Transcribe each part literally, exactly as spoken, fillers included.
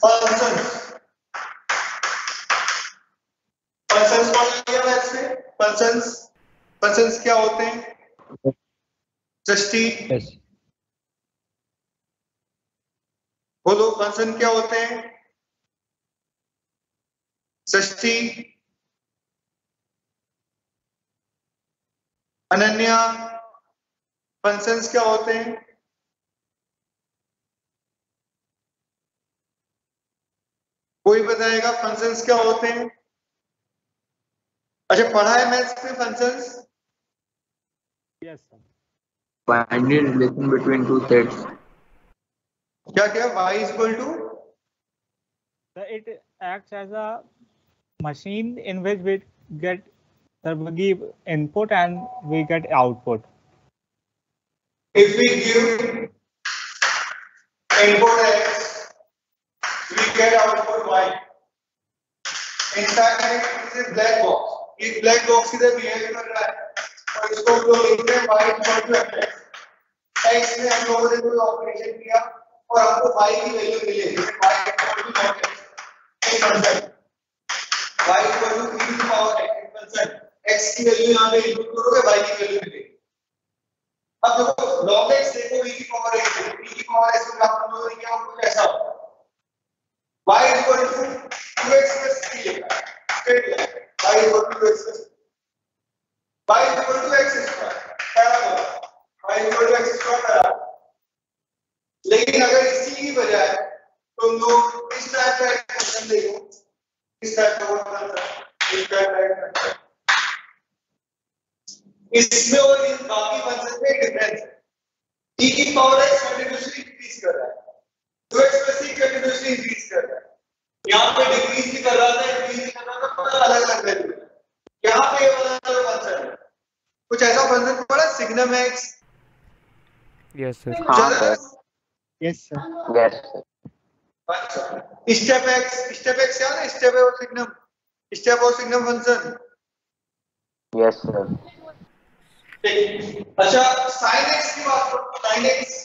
Functions functions कौन लिया math से? फंक्शंस फंक्शंस क्या होते हैं? सृष्टि yes. बोलो, फंक्शन क्या होते हैं? सृष्टि, अनन्या, फंक्शंस क्या होते हैं? कोई बताएगा फंक्शंस क्या होते हैं? अच्छा, पढ़ा है मैथ्स में functions? Yes, sir. Find the relation between two sets. क्या क्या? y is equal to So it acts as a machine in which we get uh, we give input and we get output. if we give input x we get output y. in fact it is a black box. एक black box इधर behave कर रहा है और इसको हम लोग लिखते हैं y equal to x. x में हम लोगों ने कोई ऑपरेशन किया और हमको y की वैल्यू मिली, जैसे y equal to log x एक function, y equal to e to the power x एक फंक्शन, x की वैल्यू यहाँ पे इनपुट करोगे y की वैल्यू मिलेगी. अब देखो log x देखो e की पावर x है, e की पावर x को आप लोगों ने क्या कुछ ऐसा होगा y equal to two x plus three लिखा है, straight line y equal to two x plus y equal to x square parabola, y equal to x square parabola. लेकिन अगर इसी की बजाय तुम लोग इस टाइप का एक फंक्शन देखो, इस टाइप का फंक्शन, इस टाइप का एक फंक्शन, इसमें और इन बाकी फंक्शन में डिफरेंस है. e की पावर x कंटीन्यूअसली इंक्रीज कर रहा है, two x plus e continuously increase कर रहा है. यहाँ पे डिक्रीज भी कर रहा था, इंक्रीज भी कर रहा था, पर अलग अलग वैल्यू है. यहाँ पे ये वाला फंक्शन है, कुछ ऐसा फंक्शन पड़ा सिग्नम x. Yes sir. हाँ सर. Yes, sir. Yes sir. अच्छा, स्टेप x, स्टेप x क्या है? स्टेप और सिग्नम, स्टेप और सिग्नम फंक्शन. Yes sir. अच्छा, sin x की बात करो, sin x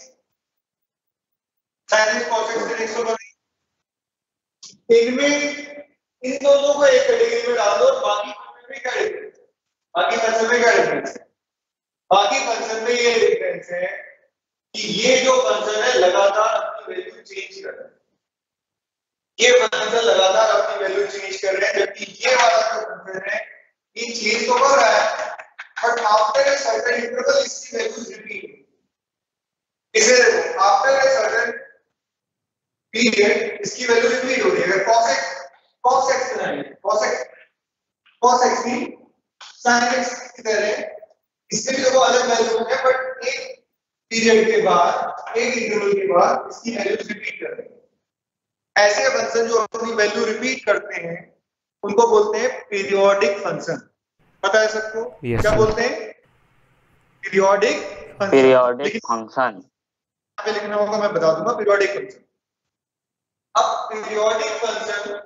sin x cos x sin x को बनाइए. इनमें इन दोनों को एक कैटेगरी में डाल दो, बाकी फंक्शन में क्या डिफरेंस है? बाकी फंक्शन में क्या डिफरेंस है? बाकी फंक्शन में ये डिफरेंस है कि ये जो फंक्शन है लगातार अपनी वैल्यू चेंज कर रहा है, ये फंक्शन लगातार अपनी वैल्यू चेंज कर रहे हैं, जबकि ये वाला जो फंक्शन है ये चेंज तो कर रहा है but after a certain interval इसकी वैल्यूज रिपीट. इसे देखो, आफ्टर ए सर्टेन पीरियड इसकी वैल्यू रिपीट हो रही है. अगर cos x cos x बनाएंगे, cos x cos x की sin x की तरह इसके भी देखो अलग वैल्यू है, बट एक पीरियड के बाद, एक इंटरवल के बाद इसकी वैल्यूज रिपीट कर रहे हैं. ऐसे फंक्शन जो अपनी वैल्यू रिपीट करते हैं उनको बोलते हैं पीरियोडिक फंक्शन. पता है सबको? yes, क्या sir. बोलते हैं? Periodic function. Periodic function. पे लिखना होगा, मैं बता दूंगा पीरियोडिक फंक्शन. अब पीरियोडिक फंक्शन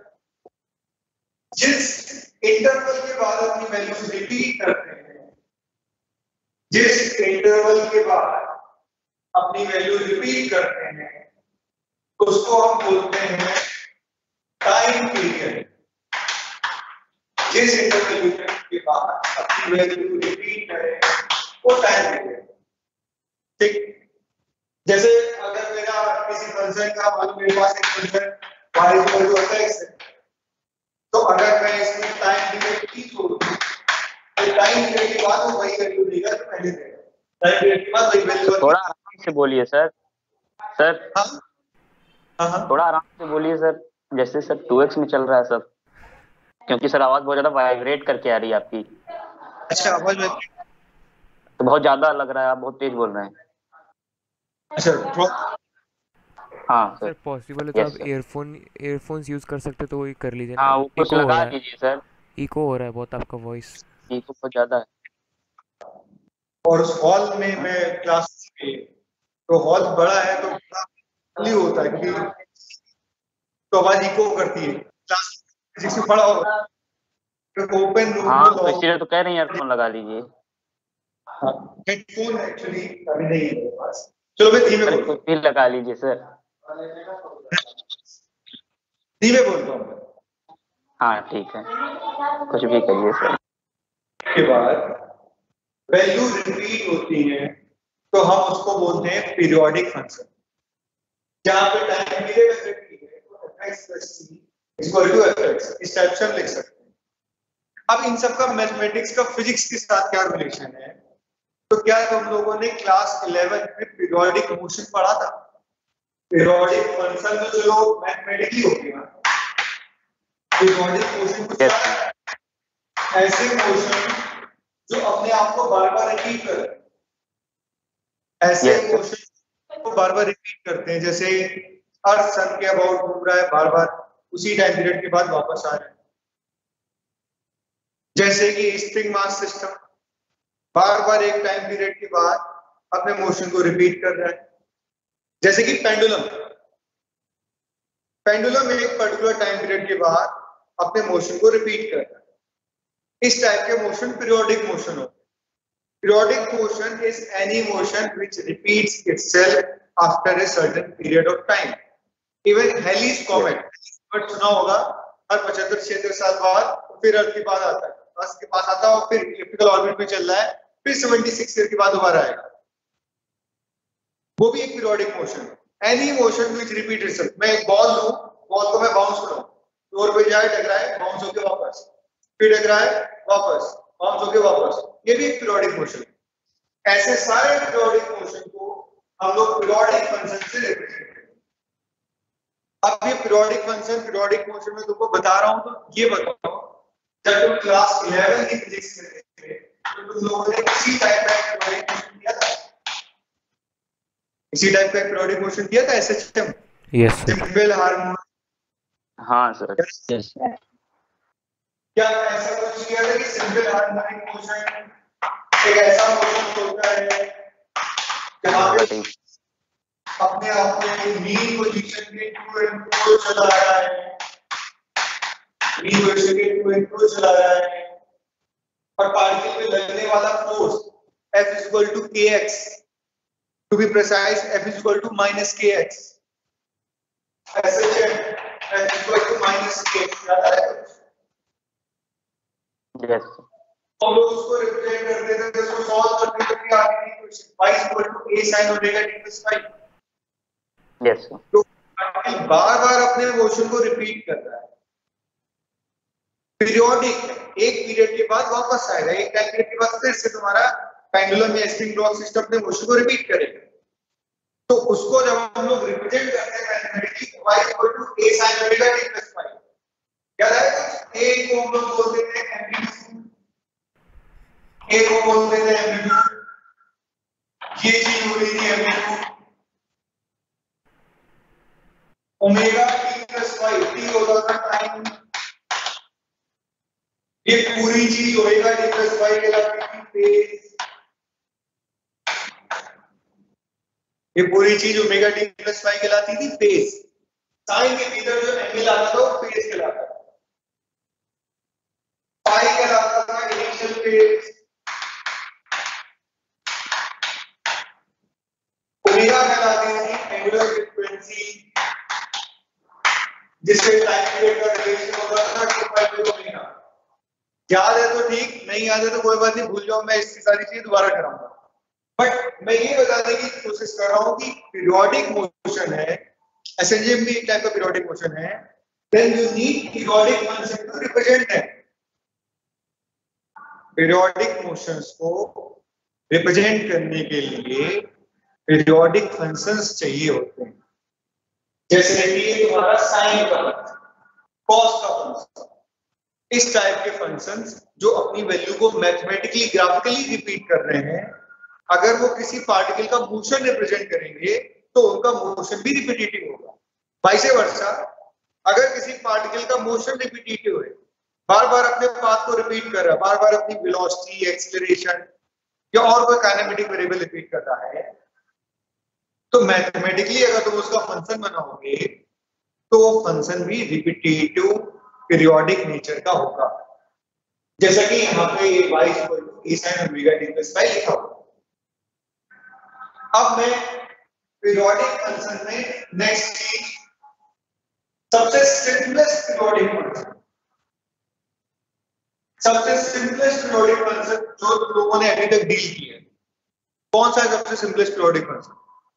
जिस इंटरवल के बाद अपनी वैल्यूज रिपीट करते हैं, जिस इंटरवल के बाद अपनी वैल्यू रिपीट करते हैं उसको हम बोलते हैं टाइम पीरियड. जिस इंटरवल के बाद अपनी वैल्यू रिपीट करें वो टाइम पीरियड. ठीक, जैसे अगर मेरा किसी फंक्शन का मान, मेरे पास एक function y equal to x है, तो अगर मैं इसमें टाइम पीरियड t छोड़ दूं तो टाइम पीरियड के बाद वो वही वैल्यू देगा जो पहले देगा. टाइम पीरियड के बाद वही वैल्यू. थोड़ा आराम से बोलिए सर. सर हां हां थोड़ा आराम से बोलिए सर. जैसे सर टू एक्स में चल रहा है सर, क्योंकि सर आवाज बहुत ज्यादा वाइब्रेट करके आ रही है आपकी. अच्छा, आवाज में तो बहुत ज्यादा लग रहा है, आप बहुत तेज बोल रहे हैं. अच्छा हाँ सर सर. पॉसिबल है तो Yes, आप sir. ईयरफोन ईयरफोन्स यूज कर सकते तो वही कर लीजिए. हाँ वो कुछ इको हो लगा रहा है, दीजिए सर. इको हो रहा है बहुत आपका वॉइस. ये तो बहुत ज्यादा है. और उस हॉल में मैं क्लास में, तो हॉल बड़ा है तो खाली होता है क्योंकि तो आवाज इको करती है. क्लास फिजिक्स में पढ़ा होगा तो ओपन रूम हाँ में तो इसीलिए तो कह रहे हैं ईयरफोन लगा लीजिए. हेडफोन एक्चुअली अभी नहीं है मेरे पास. चलो मैं धीमे सर बोलता कुछ भी लगा लीजिए सर. धीमे बोलता हूँ। हाँ ठीक है, कुछ भी करिए सर। के बाद वैल्यू रिपीट होती है तो हम उसको बोलते हैं पीरियोडिक फंक्शन। जहां पे टाइम पीरियड रिपीट है तो fx plus c equal to fx, इस टाइप से हम लिख सकते हैं। अब इन सब का मैथमेटिक्स का फिजिक्स के साथ क्या रिलेशन है? तो क्या तुम लोगों ने क्लास इलेवन में पीरियोडिक मोशन पढ़ा था? पीरियोडिक फंक्शन तो चलो मैथमेटिकली हो गया, पीरियोडिक मोशन कुछ Yes. ऐसे मोशन जो अपने आप को बार बार रिपीट कर ऐसे Yes, sir. मोशन को बार बार रिपीट करते हैं, जैसे अर्थ सन के अबाउट घूम रहा है बार बार, उसी टाइम पीरियड के बाद वापस आ रहा है। जैसे कि स्प्रिंग मास सिस्टम बार बार एक टाइम पीरियड के बाद अपने मोशन को रिपीट कर रहा है। जैसे कि पेंडुलम पेंडुलम एक पर्टिकुलर टाइम पीरियड के बाद अपने मोशन को रिपीट कर रहा है। इस टाइप के मोशन पीरियोडिक मोशन होते हैं। Periodic motion is any motion which repeats itself after a certain period of time. Even Halley's comet but सुना होगा, हर पचहत्तर छिहत्तर साल बाद फिर अर्थ के पास आता है, अर्थ के पास आता है और फिर इलिप्टिकल ऑर्बिट में चल रहा है, फिर छिहत्तर ईयर के बाद दोबारा आएगा। वो भी एक पीरियोडिक मोशन है। Any motion which repeat itself. मैं एक बॉल लूं, बॉल को मैं बाउंस कराऊं, फ्लोर पे जाए, टकराए, बाउंस होके वापस, फिर टकराए, वापस, बाउंस होके वापस, ये भी एक पीरियोडिक मोशन है। ऐसे सारे पीरियोडिक मोशन को हम लोग पीरियोडिक फंक्शन से रिप्रेजेंट करते हैं। अब ये पीरियोडिक फंक्शन पीरियोडिक मोशन में तुमको बता रहा हूं, तो ये बताओ जब तुम क्लास इलेवन की फिजिक्स में थे तो तुम लोगों ने इसी टाइप का पीरियोडिक मोशन किया था? इसी टाइप का पीरियोडिक मोशन किया था SHM? Yes sir. Simple harmonic. हाँ सर। यस क्या ऐसा कुछ किया था कि सिंपल हार्मोनिक मोशन एक ऐसा मोशन होता है जहां पे अपने आप में मीन पोजीशन के टू एंड टू चला रहा है, मीन पोजीशन के टू एंड टू चला रहा है, और पार्टिकल पे लगने वाला force F is equal to kx, to be precise F is equal to minus kx, ऐसे F is equal to minus kx याद है? Yes. हम लोग उसको रिप्रेजेंट करते थे, तो उसको सॉल्व करते थे कि आगे की question y is equal to a sin omega t plus phi। Yes. तो पार्टिकल बार-बार अपने मोशन को रिपीट कर रहा है। पीरियोडिक, एक पीरियड के बाद वापस आएगा, एक टाइम पीरियड के बाद फिर से तुम्हारा पेंडुलम या स्प्रिंग क्लॉक सिस्टम अपने मोशन को रिपीट करेगा। तो उसको जब हम लोग रिप्रेजेंट करते हैं mathematically, y is equal to a sin omega t plus phi। याद है? a को हम लोग बोल देते हैं एम्पलीट्यूड, a को बोल देते हैं एम्पलीट्यूड, ये चीज हो रही थी amplitude. Omega t plus phi, t होता था टाइम, ये पूरी चीज ओमेगा t plus phi कहलाती थी फेज। ये पूरी चीज ओमेगा t plus phi कहलाती थी फेज। साइन के भीतर जो एंगल आता था वो फेज कहलाता था। पाई कहलाता था इनिशियल फेज। ओमेगा कहलाती थी एंगुलर फ्रीक्वेंसी, जिससे टाइम पीरियड का रिलेशन होता था टू पाई बाय ओमेगा। याद है तो ठीक, नहीं याद है तो कोई बात नहीं, भूल जाओ, मैं इसकी सारी चीजें दोबारा कराऊंगा। बट मैं ये बताने की कोशिश कर रहा हूं कि पीरियोडिक मोशन है, एसएनजीएम भी एक टाइप का पीरियोडिक मोशन है, then you need periodic function to represent that. Periodic motions को रिप्रेजेंट करने के लिए पीरियोडिक फंक्शंस चाहिए होते हैं, जैसे कि तुम्हारा साइन का फंक्शन, कॉस का फंक्शन, इस टाइप के फंक्शंस जो अपनी वैल्यू को मैथमेटिकली ग्राफिकली रिपीट कर रहे हैं, अगर वो किसी पार्टिकल का मोशन रिप्रेजेंट करेंगे तो उनका मोशन भी रिपीटेटिव होगा। वाइस वर्सा, अगर किसी पार्टिकल का मोशन रिपीटेटिव है, बार बार अपने पाथ को रिपीट कर रहा है, बार बार अपनी वेलोसिटी, एक्सीलरेशन या और कोई काइनेमेटिक वेरिएबल रिपीट कर रहा है, तो मैथमेटिकली अगर तुम उसका फंक्शन बनाओगे तो वो फंक्शन भी रिपीटेटिव पीरियोडिक नेचर का होगा। जैसा कि यहाँ पे y a sin omega t plus phi लिखा हुआ। अब मैं पीरियोडिक फंक्शन में नेक्स्ट चीज सबसे सिंपलेस्ट पीरियोडिक फंक्शन, सबसे सिंपलेस्ट पीरियोडिक फंक्शन जो लोगों ने अभी तक डील किया, कौन सा है सबसे simplest periodic function?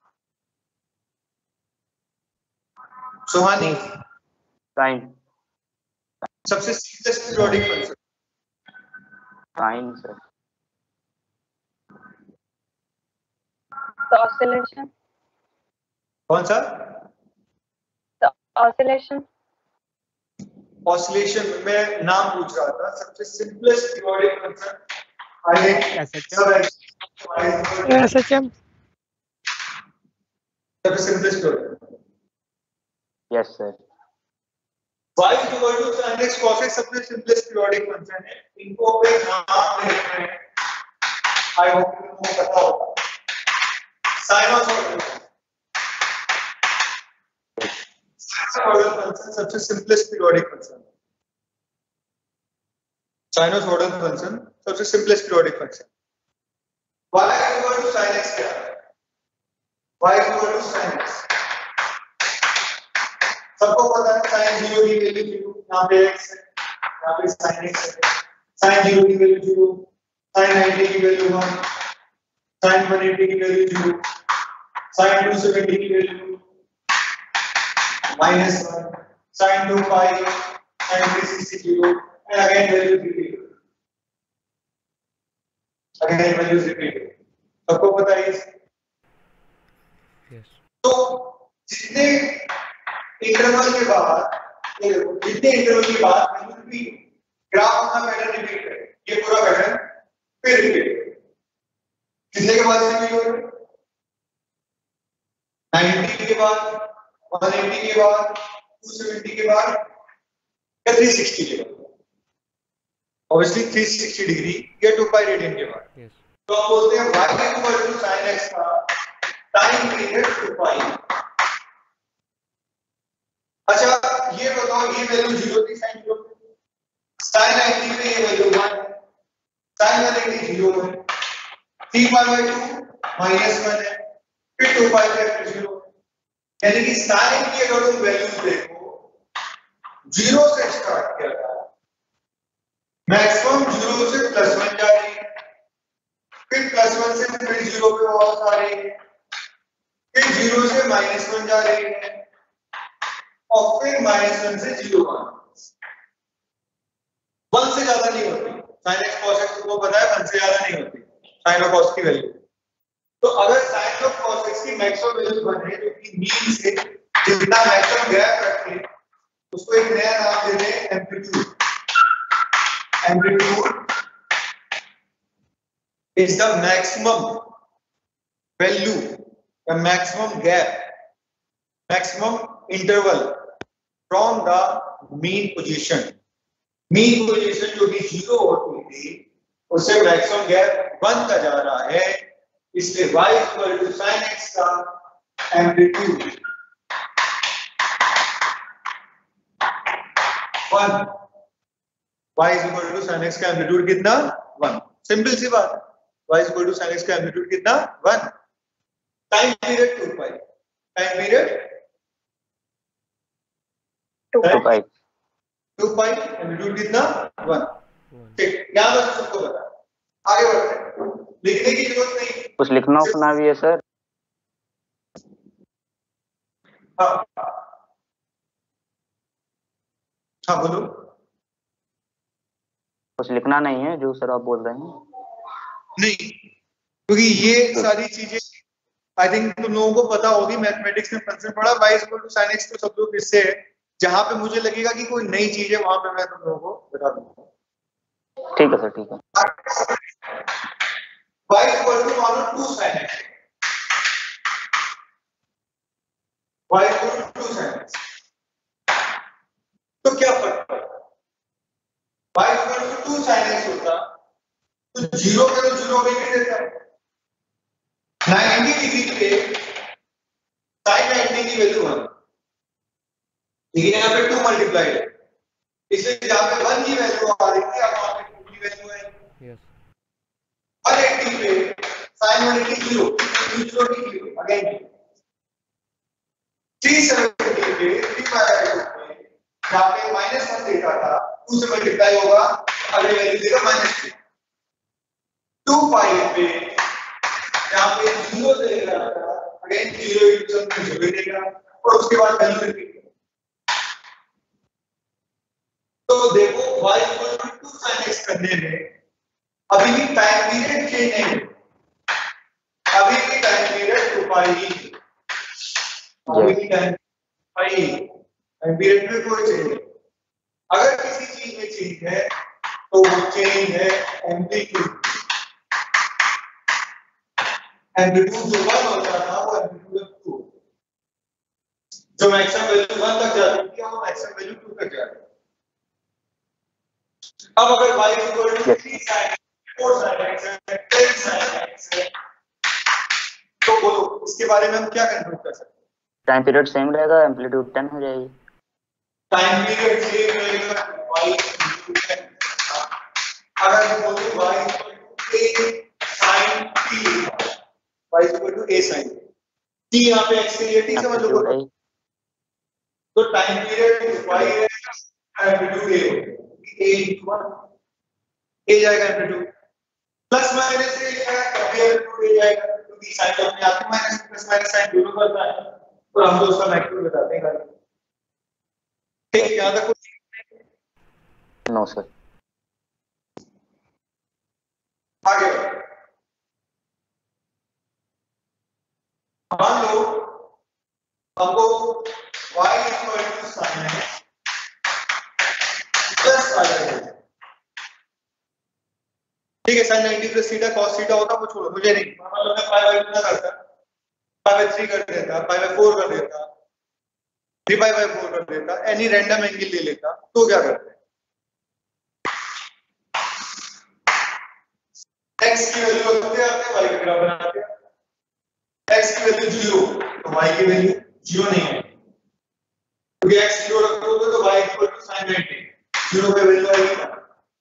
Suhani, sine सबसे simplest periodic function? Sine sir. The oscillation. कौन सा? The oscillation. ऑसिलेशन में नाम पूछ रहा था, सबसे सिंपलेस्ट पीरियोडिक फंक्शन आई सब S H M. सबसे simplest periodic. Yes sir. y is equal to sin x cos x सबसे सिंपलेस्ट पीरियोडिक फंक्शन है। इनको पे नाम दे रहे हैं, आई होप तुमको पता होगा। साइनोसॉइडल साइनोसॉइडल फंक्शन सबसे simplest periodic function. Sinusoidal function सबसे simplest periodic function. y is equal to sin x क्या है? y is equal to sin x, सबको पता है sin जीरो की वैल्यू जीरो, यहाँ पे x है, यहाँ पे sin x है, sin जीरो की वैल्यू जीरो, sin नाइंटी की value one, sin one eighty की value zero, sin two seventy की value minus one, sin two five, sin three sixty zero, and again values repeat, again values repeat, सबको पता है इस। Yes तो जितने interval के बाद, ये देखो जितने इंटरवल के बाद वैल्यू रिपीट, ग्राफ अपना पैटर्न रिपीट करे, ये पूरा पैटर्न फिर रिपीट, कितने के बाद रिपीट हो रहा है? नाइंटी के बाद, वन एटी के बाद, टू सेवेंटी के बाद या थ्री सिक्सटी के बाद? ऑब्वियसली थ्री सिक्सटी डिग्री या टू पाई रेडियन के बाद। यस तो हम बोलते हैं y equal to sin x का टाइम पीरियड टू पाई। अच्छा ये बताओ, ये वैल्यू जीरो थी sin जीरो, sin नाइंटी पे ये value one, sin one eighty zero है, three pi by two minus one है, फिर two pi by two zero, यानी कि sin की अगर तुम वैल्यूज देखो जीरो से स्टार्ट किया था, मैक्सिमम जीरो से प्लस वन जा रही है, फिर प्लस वन से फिर जीरो पे वापस आ रही है, फिर जीरो से माइनस वन जा रही है, और फिर माइनस वन से जीरो वन, वन से ज्यादा नहीं होती। sin x cos x को पता है वन से ज्यादा नहीं होती sin और cos की वैल्यू। तो अगर sin और cos x की मैक्सिमम वैल्यू वन है, जो कि मीन से जितना मैक्सिमम गैप रखे उसको एक नया नाम देते हैं amplitude. Amplitude is the maximum value, the maximum gap, maximum interval from the mean position. mean position जो कि जीरो होती थी उससे maximum gap बनता जा रहा है, इसलिए y equal to sin x का amplitude one, y is equal to sin x का एम्पलीट्यूड कितना? वन। सिंपल सी बात है, y is equal to sin x का एम्पलीट्यूड कितना? One. Time period two pi, time period two pi, two pi, amplitude कितना? One. ठीक, यहाँ बस सबको पता, आगे बढ़ते हैं, लिखने की जरूरत नहीं। कुछ लिखना उखना भी है सर? हाँ हाँ बोलो। कुछ लिखना नहीं है जो सर आप बोल रहे हैं? नहीं, क्योंकि ये सारी चीजें आई थिंक तुम लोगों को पता होगी, मैथमेटिक्स में फंक्शन पढ़ा, y equal to sin x तो सब लोग इससे है, जहां पे मुझे लगेगा कि कोई नई चीज है वहां पे मैं तुम लोगों को बता दूंगा। ठीक है सर, ठीक है। y इक्वल टू वन और two sin x, y equal to two sin x, तो क्या फर्क पड़ता? y equal to two sin x होता तो जीरो पे तो जीरो भी नहीं देता है, नाइंटी डिग्री पे sin नाइंटी की वैल्यू वन, लेकिन यहाँ पे टू मल्टीप्लाइड है, इसलिए जहाँ पे वन की वैल्यू आ रही थी अब वहाँ पे टू की वैल्यू है। यस वन एटी पे sin one eighty zero, zero की जीरो अगेन, थ्री सेवेंटी पे थ्री बाय टू पे यहाँ पे माइनस वन देता था, टू से मल्टीप्लाई होगा, अगले वैल्यू देगा माइनस टू। टू फाइव पे यहाँ पे जीरो देगा, again zero into one zero देगा, और उसके बाद वैल्यू रिपीट। तो देखो y equal to two sin x करने में अभी भी टाइम पीरियड चेंज नहीं हुआ, अभी भी टाइम पीरियड टू पाई ही, अभी भी टाइम पाई, टाइम पीरियड में कोई चेंज नहीं। अगर किसी चीज में चेंज है तो वो चेंज है एम्पलीट्यूड। एम्पलीट्यूड जो वन होता था वो एम्पलीट्यूड टू, जो मैक्सिमम वैल्यू वन तक जाती थी वो मैक्सिमम वैल्यू टू तक जाती थी। अब अगर y equal to three sin four sin x है, टेन sin x है, तो बोलो इसके बारे में हम क्या कंक्लूड कर सकते हैं? टाइम पीरियड सेम रहेगा, एम्पलीट्यूड टेन हो जाएगी। टाइम पीरियड सेम रहेगा, y इक्वल टू टेन। अगर हम बोले y equal to a sin t, y equal to a sin t, यहाँ पे x के लिए t समझ लो, तो टाइम पीरियड y रहेगा, एम्पलीट्यूड a होगा, a into वन, a जाएगा एम्पलीट्यूड, प्लस माइनस a जाएगा, कंपेयर टू a जाएगा, क्योंकि साइन तो अपने आप में माइनस प्लस माइनस साइन दोनों करता है, और हम तो उसका मैग्नीट्यूड बताते हैं। ठीक, यहाँ तक कुछ नो सर। आगे मान लो हमको y इक्वल टू साइन है प्लस फाइव, ठीक है, sine ninety plus theta cos theta होता, वो छोड़ो, मुझे नहीं मतलब मैं पाई बाय कितना करता, पाई बाय थ्री कर देता, पाई बाय फोर कर देता, थ्री पाई बाय फोर कर देता, एनी रैंडम एंगल ले लेता, तो क्या करते हैं, x की वैल्यू रखते आते, y के बराबर आते, x की वैल्यू जीरो तो y की वैल्यू जीरो नहीं है, क्योंकि x जीरो रखोगे तो y equal to sin ninety, zero पे वैल्यू आएगी ना।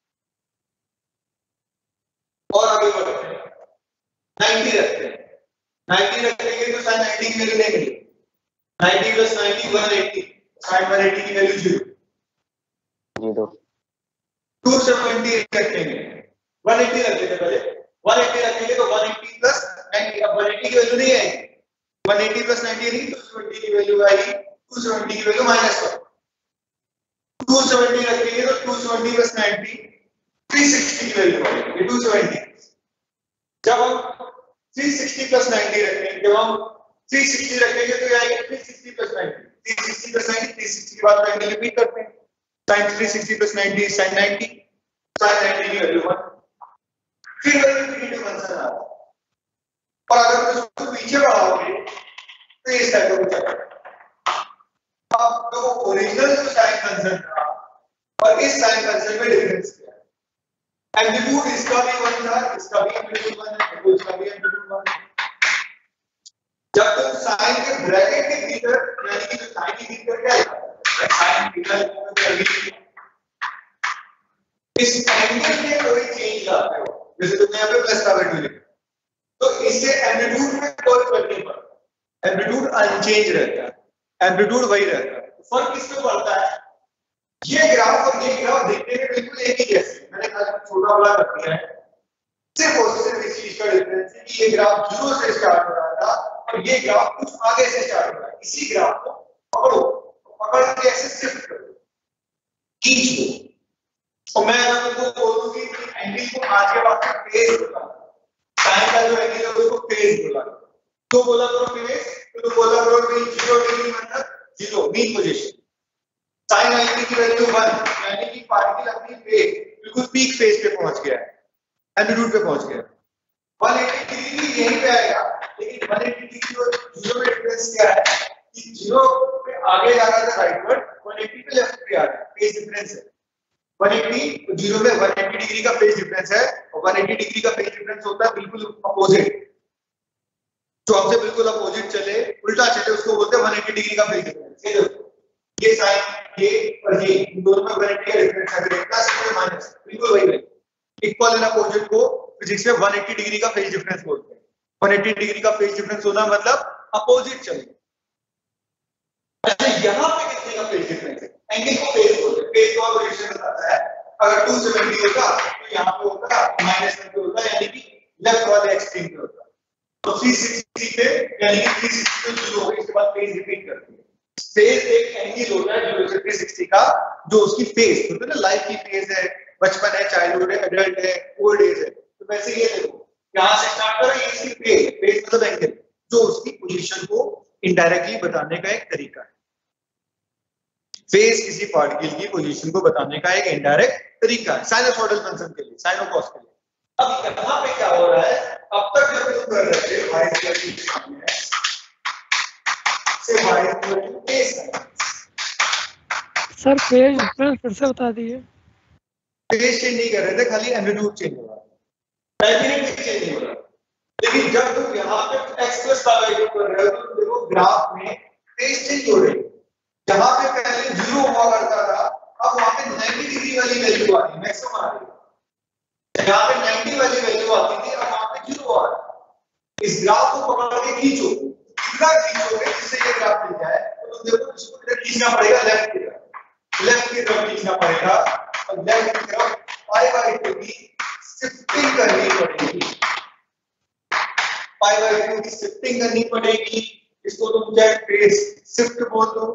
और आगे बढ़ते हैं, नाइंटी रखते हैं, नाइंटी रखेंगे तो sin नाइंटी की वैल्यू नहीं मिलेगी, ninety plus ninety one eighty, sin one eighty की value zero, zero. Two seventy रखेंगे, वन एटी रख लेते पहले, वन एटी रखेंगे तो वन एटी प्लस नाइंटी, अब वन एटी की वैल्यू नहीं आएगी, वन एटी प्लस नाइंटी नहीं, टू सेवेंटी की वैल्यू आएगी, टू सेवेंटी की value minus one, two seventy रखेंगे तो two seventy plus ninety three sixty की वैल्यू आएगी, टू सेवेंटी। जब हम थ्री सिक्सटी प्लस नाइंटी रखेंगे, जब हम थ्री सिक्सटी रखेंगे तो ये आएगी three sixty plus ninety, three sixty plus ninety, three sixty के बाद नाइंटी रिपीट करते हैं, sin three sixty plus ninety sin ninety, sin ninety की वैल्यू वन, फिर वैल्यू नेगेटिव फंक्शन आता है, और अगर उसको पीछे बढ़ाओगे तो इस टाइप का कुछ आएगा। अब तो ओरिजिनल जो साइन फंक्शन था और इस साइन फंक्शन में डिफरेंस क्या है, एम्पलीट्यूड इसका भी वन था, इसका भी एम्पलीट्यूड वन है, तो इसका भी एम्पलीट्यूड वन है। जब तुम साइन के ब्रैकेट के भीतर, यानी कि जो साइन के भीतर क्या है, साइन भीतर इस एंगल में कोई चेंज लाते हो, जैसे तुमने यहाँ पे प्लस का वैल्यू लिखा, तो इससे एम्पलीट्यूड में कोई फर्क नहीं पड़ता, एम्पलीट्यूड अनचेंज रहता है, एम्पलीट्यूड वही रहता है। फर्क किसमें पड़ता है, ये ग्राफ और ये ग्राफ देखने में बिल्कुल एक ही जैसे, मैंने कहा छोटा बड़ा कर दिया है, सिर्फ और सिर्फ इस चीज का डिफरेंस है कि ये ग्राफ जीरो से स्टार्ट हो रहा था और ये ग्राफ कुछ आगे से स्टार्ट हो रहा है। इसी ग्राफ को पकड़ो, पकड़ के ऐसे शिफ्ट करो, खींच लो, और मैं अगर तुमको बोल दूं कि एंगल को आगे वापस फेज बोला, साइन का जो एंगल है उसको फेज बोला, तो बोला करो फेज, तो बोला करो कि जीरो डिग्री मतलब zero mean position, sine ninety की वैल्यू वन, यानी कि पार्टिकल अपनी फेज बिल्कुल पीक फेज पे पहुंच गया है, एम्पलीट्यूड पे पहुंच गया। वन एटी डिग्री भी यहीं पे आएगा, लेकिन वन एटी डिग्री और जीरो में डिफरेंस क्या है कि जीरो पे आगे जा रहा था राइटवर्ड, वन एटी पे लेफ्ट पे आ रहा है, फेज डिफरेंस है। वन एटी और जीरो में वन एटी डिग्री का फेज डिफरेंस है, और वन एटी डिग्री का फेज डिफरेंस होता है बिल्कुल अपोजिट, जो हमसे बिल्कुल अपोजिट चले, उल्टा चले, उसको बोलते हैं वन एटी डिग्री का फेज डिफरेंस। ये देखो, ये साइन ये और ये इन दोनों में वन एटी का डिफरेंस है, प्लस और माइनस बिल्कुल वही है। इक्वल एंड अपोजिट को फिजिक्स में वन एटी डिग्री का फेज डिफरेंस बोलते हैं। वन एटी डिग्री का फेज डिफरेंस होना मतलब अपोजिट चले। अच्छा, यहाँ पे कितने का फेज डिफरेंस है, एंगल को फेज बोलते हैं। फेज का पोजीशन बताता है। अगर टू सेवेंटी होता तो यहाँ पे होता माइनस ट्वेंटी होता, यानी कि लेफ्ट वाले एक्सट्रीम पे होता। तो थ्री सिक्सटी पे यानी कि थ्री सिक्सटी पे शुरू होगी, इसके बाद फेज रिपीट करती है। फेज एक एंगल होता है जो थ्री सिक्सटी का, जो उसकी फेज होता है ना, लाइफ की फेज है, बचपन है, चाइल्डहुड है, एडल्ट है, ओल्ड एज है। तो वैसे ये देखो यहाँ से स्टार्ट करो, ये इसकी फेज, फेज मतलब एंगल, जो उसकी पोजीशन को इनडायरेक्टली बताने का एक तरीका है। फेज किसी पार्टिकल की पोजीशन को बताने का एक इनडायरेक्ट तरीका है साइनसोइडल फंक्शन के लिए, साइन और कॉस के लिए। अब यहाँ पे क्या हो रहा है, अब तक जब तुम कर रहे थे y इक्वल टू सामने है से y equal to a sin। Sir phase difference फिर से बता दिए। फेज चेंज नहीं कर रहे थे, खाली एम्पलीट्यूड चेंज हो रहा है, मैग्नीट्यूड चेंज नहीं हो रहा। लेकिन जब तुम यहाँ पे x प्लस का वैल्यू कर रहे हो तो देखो ग्राफ में फेज चेंज हो रही है। जहां पे पहले जीरो हुआ करता था, अब वहां पे नाइंटी डिग्री वाली वैल्यू आ रही है, मैक्सिमम आ रही है। जहां पे नाइंटी वाली वैल्यू आती थी, अब वहां पे जीरो आ रहा है। इस ग्राफ को पकड़ के खींचो, कितना खींचोगे जिससे ये ग्राफ मिल जाए, तो तुम देखो इसको किधर खींचना पड़ेगा, लेफ्ट की तरफ, लेफ्ट की तरफ खींचना पड़ेगा। और लेफ्ट की तरफ पाई बाय टू की शिफ्टिंग करनी पड़ेगी, पाई बाय टू की शिफ्टिंग करनी पड़ेगी। इसको तुम चाहे फेज शिफ्ट बोल दो,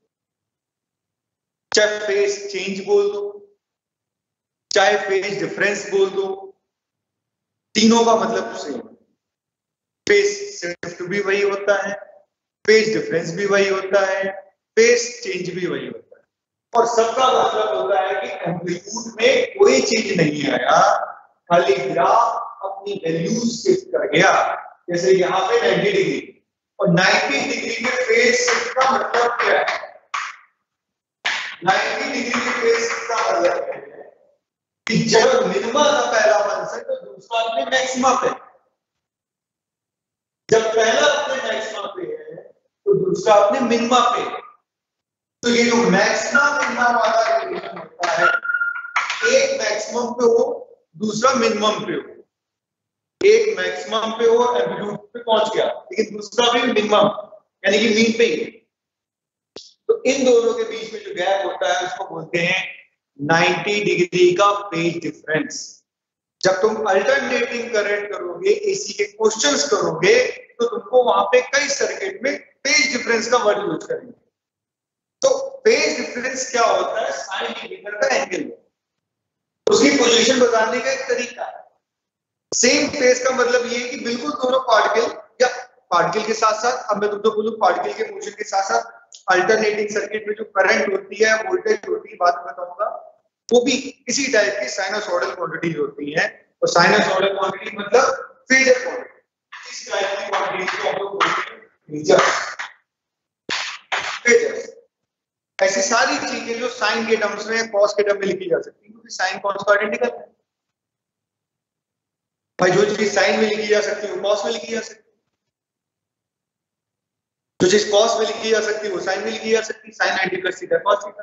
चाहे फेज चेंज बोल दो, चाहे फेज डिफरेंस बोल दो, तीनों का मतलब सेम। फेज शिफ्ट भी वही होता है, फेज डिफरेंस भी वही होता है, फेज चेंज भी वही होता है, और सबका मतलब होता है कि एम्पलीट्यूड में कोई चेंज नहीं आया, खाली ग्राफ अपनी वैल्यूज शिफ्ट कर गया। जैसे यहाँ पे नाइंटी डिग्री और नाइंटी डिग्री में फेज शिफ्ट का मतलब क्या है, नाइंटी डिग्री में फेज शिफ्ट का मतलब क्या है कि जब मिनिमा था पहला फंक्शन तो दूसरा अपने मैक्सिमा पे, जब पहला अपने मैक्सिमा पे है तो दूसरा अपने मिनिमा पे। तो ये जो मैक्सिमा मिनिमा वाला रिलेशन होता है, एक मैक्सिमम पे हो दूसरा मिनिमम पे हो, एक मैक्सिमम पे हो एम्पलीट्यूड पे पहुंच गया, लेकिन दूसरा भी मिनिमम यानी कि मीन पे ही है। तो इन दोनों के बीच में जो गैप होता है उसको बोलते हैं नाइंटी डिग्री का फेज डिफरेंस। जब तुम अल्टरनेटिंग करंट करोगे, एसी के क्वेश्चंस करोगे, तो तुमको वहां पे कई सर्किट में फेज डिफरेंस का वर्ड यूज करेंगे। तो फेज डिफरेंस क्या होता है, साइन डिग्री का एंगल, उसकी पोजीशन बताने का एक तरीका है। सेम फेज का मतलब ये है कि बिल्कुल दोनों पार्टिकल या पार्टिकल के साथ साथ, अब मैं तुमको बोलूं पार्टिकल के मोशन के साथ साथ अल्टरनेटिंग सर्किट में जो करंट होती है, वोल्टेज होती है, बाद में बताऊंगा, वो भी इसी टाइप की साइनसॉइडल क्वांटिटीज होती हैं। और साइनसॉइडल क्वांटिटी मतलब फेजर क्वांटिटी, इस टाइप की क्वांटिटीज को हम लोग बोलते हैं फेजर्स। फेजर्स ऐसी सारी चीजें जो साइन के टर्म्स में, कॉस के टर्म में लिखी जा सकती है, क्योंकि साइन कॉस का आइडेंटिकल है भाई। जो चीज साइन में लिखी जा सकती है वो कॉस में लिखी जा सकती है, जो चीज कॉस में लिखी जा सकती है वो साइन में लिखी जा सकती है। Sine ninety plus theta cos theta,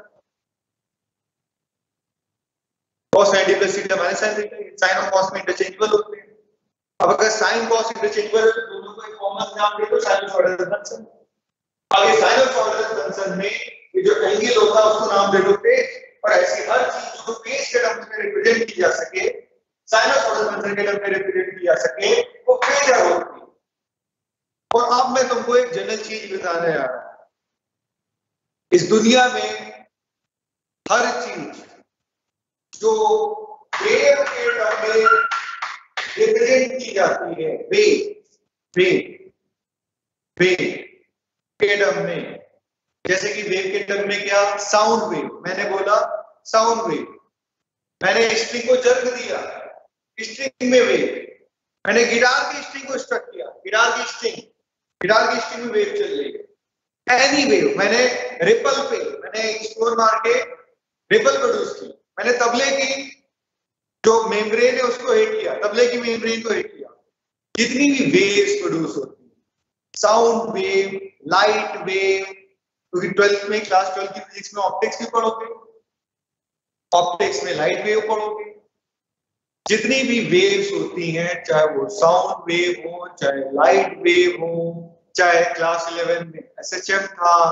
cos ninety plus theta minus sine theta. Sine और कॉस में इंटरचेंजेबल होते हैं। अब अगर साइन कॉस इंटरचेंजेबल है तो दोनों को एक कॉमन नाम दे दो, साइनसॉइडल फंक्शन। आगे साइनसॉइडल फंक्शन में ये जो एंगल होता है उसको नाम दे दो फेज, और ऐसी हर चीज जो फेज के टर्म्स में रिप्रेजेंट की जा सके, साइनसॉइडल फंक्शन के टर्म में रिप्रेजेंट की जा सके, वो फेजर होती है। और अब मैं तुमको एक जनरल चीज बताने आ रहा हूं, इस दुनिया में हर चीज जो वेव के टर्म में रिप्रेजेंट की जाती है, वेव वेव वेव के टर्म में, जैसे कि वेव के टर्म में क्या, साउंड वेव, मैंने बोला साउंड वेव, मैंने स्ट्रिंग को जर्क दिया, स्ट्रिंग में वेव, मैंने गिटार की स्ट्रिंग को स्ट्रक किया, गिटार की स्ट्रिंग गिटार की स्ट्रिंग में वेव चल रही है। एनी वेव, मैंने रिपल पे, मैंने स्टोन मार के रिपल प्रोड्यूस की, मैंने तबले की जो मेम्ब्रेन है उसको हिट किया, तबले की मेम्ब्रेन को हिट किया। जितनी भी वेव्स प्रोड्यूस होती है, साउंड वेव, लाइट वेव, क्योंकि ट्वेल्थ में, क्लास ट्वेल्थ की फिजिक्स में ऑप्टिक्स भी पढ़ोगे, ऑप्टिक्स में लाइट वेव पढ़ोगे। जितनी भी वेव्स होती हैं, चाहे वो साउंड वेव हो, चाहे लाइट वेव हो, चाहे क्लास इलेवन में एस एच एम था,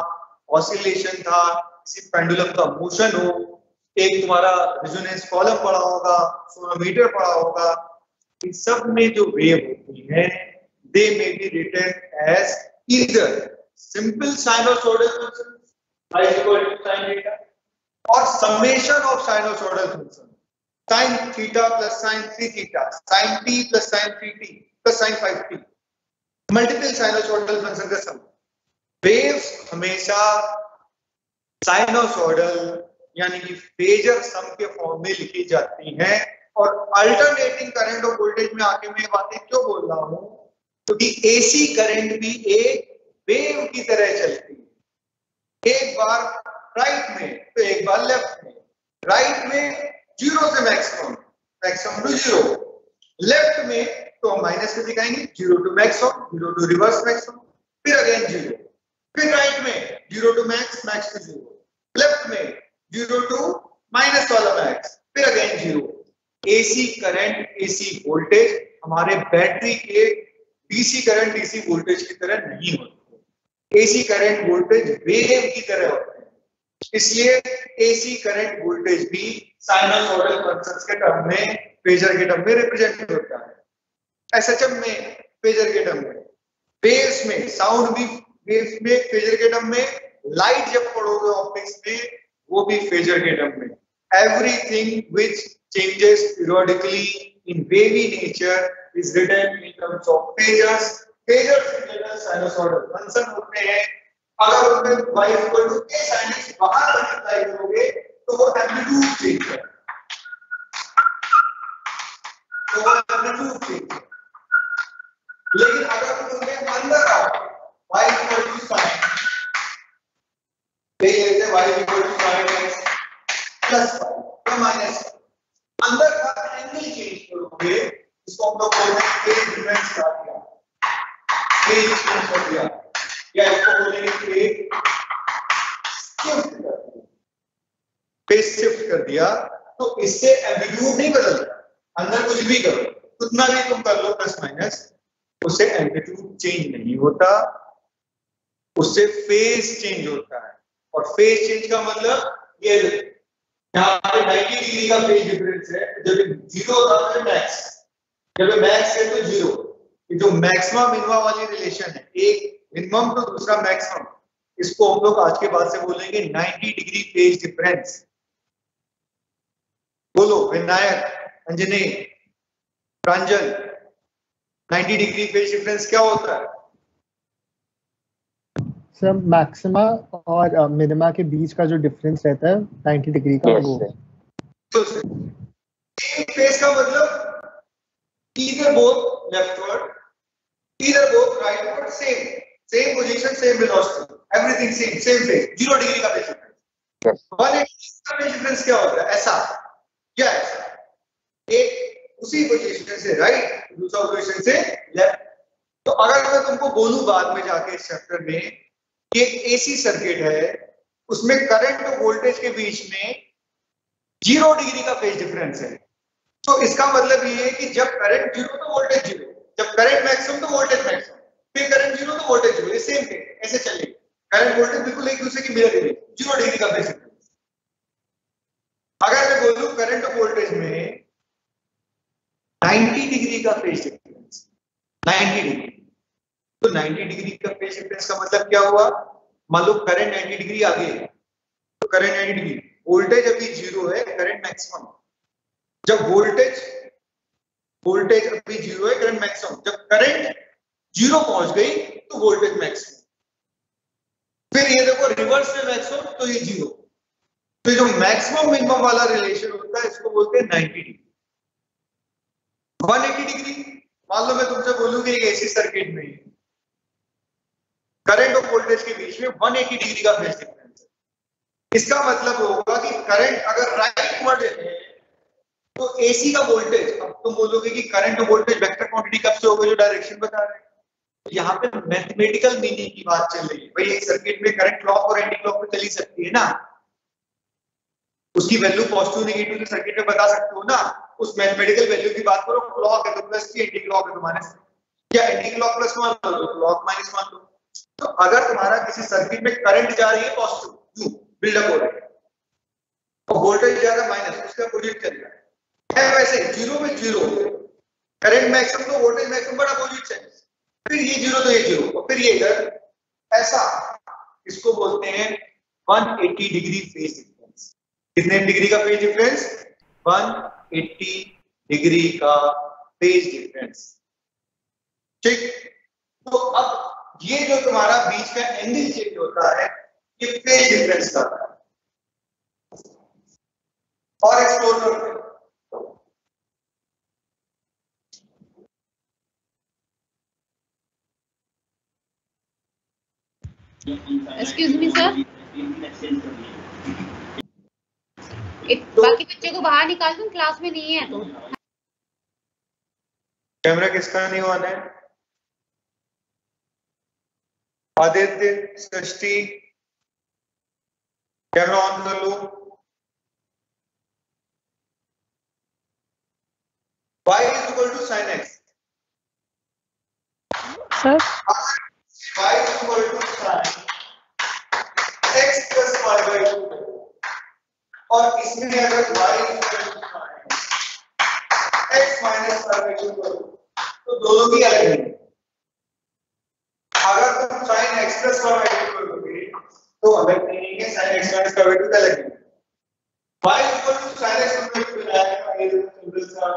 ऑसिलेशन था, किसी पेंडुलम का मोशन हो, एक तुम्हारा रेजोनेंस कॉलम पड़ा होगा, सोनोमीटर पड़ा होगा, इन सब में जो वेव होती है they may be written as either simple sinusoidal function I is equal to sin theta or summation of sinusoidal function sin theta plus sin three theta sin t plus sin three t plus sin five t multiple sinusoidal function का सम। Waves हमेशा sinusoidal यानी कि phasor sum के form में लिखी जाती हैं। और अल्टरनेटिंग करंट और वोल्टेज में आके मैं बातें क्यों बोल रहा हूं, क्योंकि एसी करंट भी एक वेव की तरह चलती है, एक बार राइट में तो एक बार लेफ्ट में। राइट में जीरो से maximum, maximum to zero, left में तो हम माइनस में दिखाएंगे zero to maximum, zero to reverse maximum, फिर अगेन जीरो, फिर राइट में zero to max, max to zero, left में जीरो टू माइनस वाला मैक्स, फिर again zero. AC current, AC voltage हमारे बैटरी के डीसी करंट, डीसी वोल्टेज की तरह नहीं होते। एसी करंट वोल्टेज वेव की तरह होते हैं, इसलिए एसी करंट वोल्टेज भी साइनोसॉइडल फंक्शंस के टर्म में, फेजर के टर्म में रिप्रेजेंट होता है। एसएचएम में फेजर के टर्म में, वेव्स में, साउंड भी वेव्स में फेजर के टर्म में, लाइट जब पढ़ोगे ऑप्टिक्स में वो भी फेजर के टर्म में। Everything which changes periodically in wavy nature is written in terms of phasors. Phasors general sinusoidal function होते हैं। अगर उनमें y equal to a sin x बाहर मल्टीप्लाई करोगे तो वो एम्पलीट्यूड चेंज है, तो वो एम्पलीट्यूड चेंज है। लेकिन अगर तुम उनके अंदर आओ y इक्वल टू sin, ये लेते y equal to sin x plus या माइनस, अंदर का एंगल चेंज करोगे, इसको हम लोग बोलते हैं फेज डिफरेंस का दिया, फेज चेंज कर दिया, या इसको बोलेंगे फेज शिफ्ट कर दिया, फेज शिफ्ट कर दिया, तो इससे एम्पलीट्यूड नहीं बदलता। अंदर कुछ भी करो, कितना भी तुम कर लो प्लस माइनस, उससे एम्पलीट्यूड चेंज नहीं होता, उससे फेज चेंज होता है। और फेज चेंज का मतलब ये यहाँ पे नब्बे डिग्री का फेज डिफरेंस है, जब जीरो होता है मैक्स, जब मैक्स है तो जीरो। ये जो मैक्सिमम मिनिमम वाली रिलेशन है, एक मिनिमम तो दूसरा मैक्सिमम, इसको हम लोग आज के बाद से बोलेंगे नब्बे डिग्री फेज डिफरेंस। बोलो विनायक, अंजनी, प्रांजल, नब्बे डिग्री फेज डिफरेंस क्या होता है? सर मैक्सिमा और मिनिमा के बीच का जो डिफरेंस रहता है नब्बे डिग्री का, Yes, वो sir. तो फेज का मतलब either both leftward, either both rightward, same same position, same velocity, everything same, same phase, zero degree का phase difference। Yes. one eighty का phase difference क्या होता है? ऐसा या ऐसा, एक उसी पोजीशन से राइट, दूसरा पोजीशन से लेफ्ट। तो अगर मैं तुमको बोलूं बाद में जाके इस चैप्टर में कि एक एसी सर्किट है, उसमें करंट और वोल्टेज के बीच में जीरो डिग्री का फेज डिफरेंस है, तो इसका मतलब ये है कि जब करंट जीरो तो वोल्टेज जीरो, जब करंट मैक्सिमम तो वोल्टेज मैक्सिमम, फिर करंट जीरो तो वोल्टेज जीरो, ये सेम है, ऐसे चलेगा। करंट वोल्टेज बिल्कुल एक दूसरे की मिरर इमेज, जीरो डिग्री का फेज डिफरेंस। अगर मैं बोलूं करंट और वोल्टेज में नब्बे डिग्री का फेज डिफरेंस, नब्बे डिग्री, तो नब्बे डिग्री का फेज डिफरेंस का मतलब क्या हुआ? मान लो करंट नब्बे डिग्री आगे है, तो करंट नब्बे डिग्री, वोल्टेज अभी जीरो है, करंट मैक्सिमम। जब वोल्टेज वोल्टेज अभी जीरो है, करंट मैक्सिमम, जब करंट जीरो पहुंच गई तो वोल्टेज मैक्सिमम, फिर ये देखो रिवर्स में मैक्सिमम, तो ये जीरो। तो जो मैक्सिमम मिनिमम वाला रिलेशन होता है इसको बोलते हैं नब्बे डिग्री। एक सौ अस्सी डिग्री, मान लो मैं तुमसे बोलूं कि एक एसी सर्किट में करंट और वोल्टेज के बीच में एक सौ अस्सी डिग्री का फेज डिफरेंस है। इसका मतलब होगा कि करंट अगर राइटवर्ड है तो एसी का वोल्टेज, अब तुम बोलोगे कि करंट और वोल्टेज वेक्टर क्वांटिटी कब से होगा, जो डायरेक्शन बता रहे हैं। तो यहाँ पे मैथमेटिकल मीनिंग की बात चल रही है। भाई एक सर्किट में करंट क्लॉक और एंटी क्लॉक पे चली सकती है ना, उसकी वैल्यू पॉजिटिव नेगेटिव तो सर्किट में बता सकते हो ना। उस मैथमेटिकल वैल्यू की बात करो, क्लॉक है तो प्लस की, एंटी क्लॉक है तो माइनस, या एंटी क्लॉक प्लस मान लो तो क्लॉक माइनस मान लो। तो अगर तुम्हारा किसी सर्किट में करंट जा रही है पॉजिटिव बिल्डअप हो रही है और वोल्टेज जा रहा है माइनस, उसका अपोजिट चलेगा। है वैसे जीरो में जीरो, करंट मैक्सिमम तो voltage maximum but opposite change, फिर ये जीरो तो ये जीरो और फिर ये इधर, ऐसा इसको बोलते हैं एक सौ अस्सी डिग्री फेज डिफरेंस। कितने डिग्री का फेज डिफरेंस? एक सौ अस्सी डिग्री का फेज डिफरेंस। ठीक, तो अब ये जो तुम्हारा बीच का एंगल चेंज होता है ये फेज डिफरेंस का है। और एक्सप्लोर करते हैं। एक्सक्यूज मी सर, बाकी बच्चे को बाहर निकाल दूं, क्लास में नहीं है तो। कैमरा किसका नहीं ऑन है? आदित्य, सृष्टि, कैमरा ऑन कर लो। y is equal to sin x। Sir y is equal to sin x plus y by two, और इसमें अगर y is equal to sin x minus y by two करो तो दोनों की अलग है। अगर तुम sin x plus y by two करोगे तो अलग नहीं है, sin x minus y by two का अलग है। y is equal to sin x plus y by two बनाएगा, ये सिंपल सा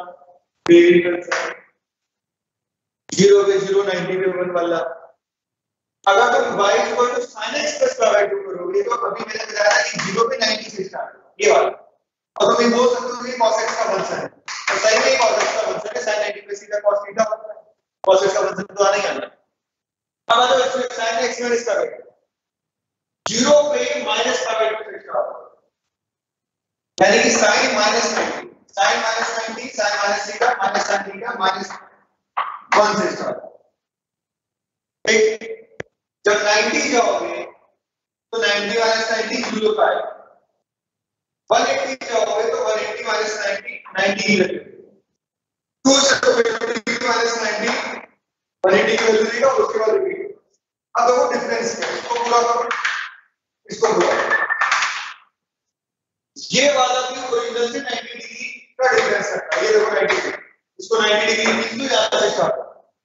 जीरो पे जीरो, नाइंटी पे वन वाला। अगर तुम y equal to sin x plus y by two करोगे तो अभी मैंने बताया कि जीरो पे नाइंटी से स्टार्ट ये वाला, और तुम ये बोल सकते हो कि cos x का फंक्शन है, तो सही में cos x का फंक्शन है, sin नाइंटी पे सीधा cos थीटा बनता है, cos x का फंक्शन तो आना ही आना है। अब आ जाओ इसमें sin x माइनस का वैल्यू जीरो पे माइनस का वैल्यू से स्टार्ट होगा, यानी कि sin minus ninety, sin minus ninety, sin minus theta, minus sin theta, minus one से स्टार्ट। ठीक, जब नाइंटी जाओगे तो नाइंटी माइनस नाइंटी जीरो का आएगा, वन एटी जाओगे तो one eighty minus ninety ninety ही लगेगा, टू से तो one eighty minus ninety one eighty की वैल्यू देगा, उसके बाद रिपीट। अब देखो डिफरेंस क्या है, इसको पूरा करो, इसको पूरा, ये वाला भी ओरिजिनल से नाइंटी डिग्री का डिफरेंस रखता है, ये देखो नाइंटी डिग्री, इसको नाइंटी डिग्री बीच में ज्यादा से स्टार्ट,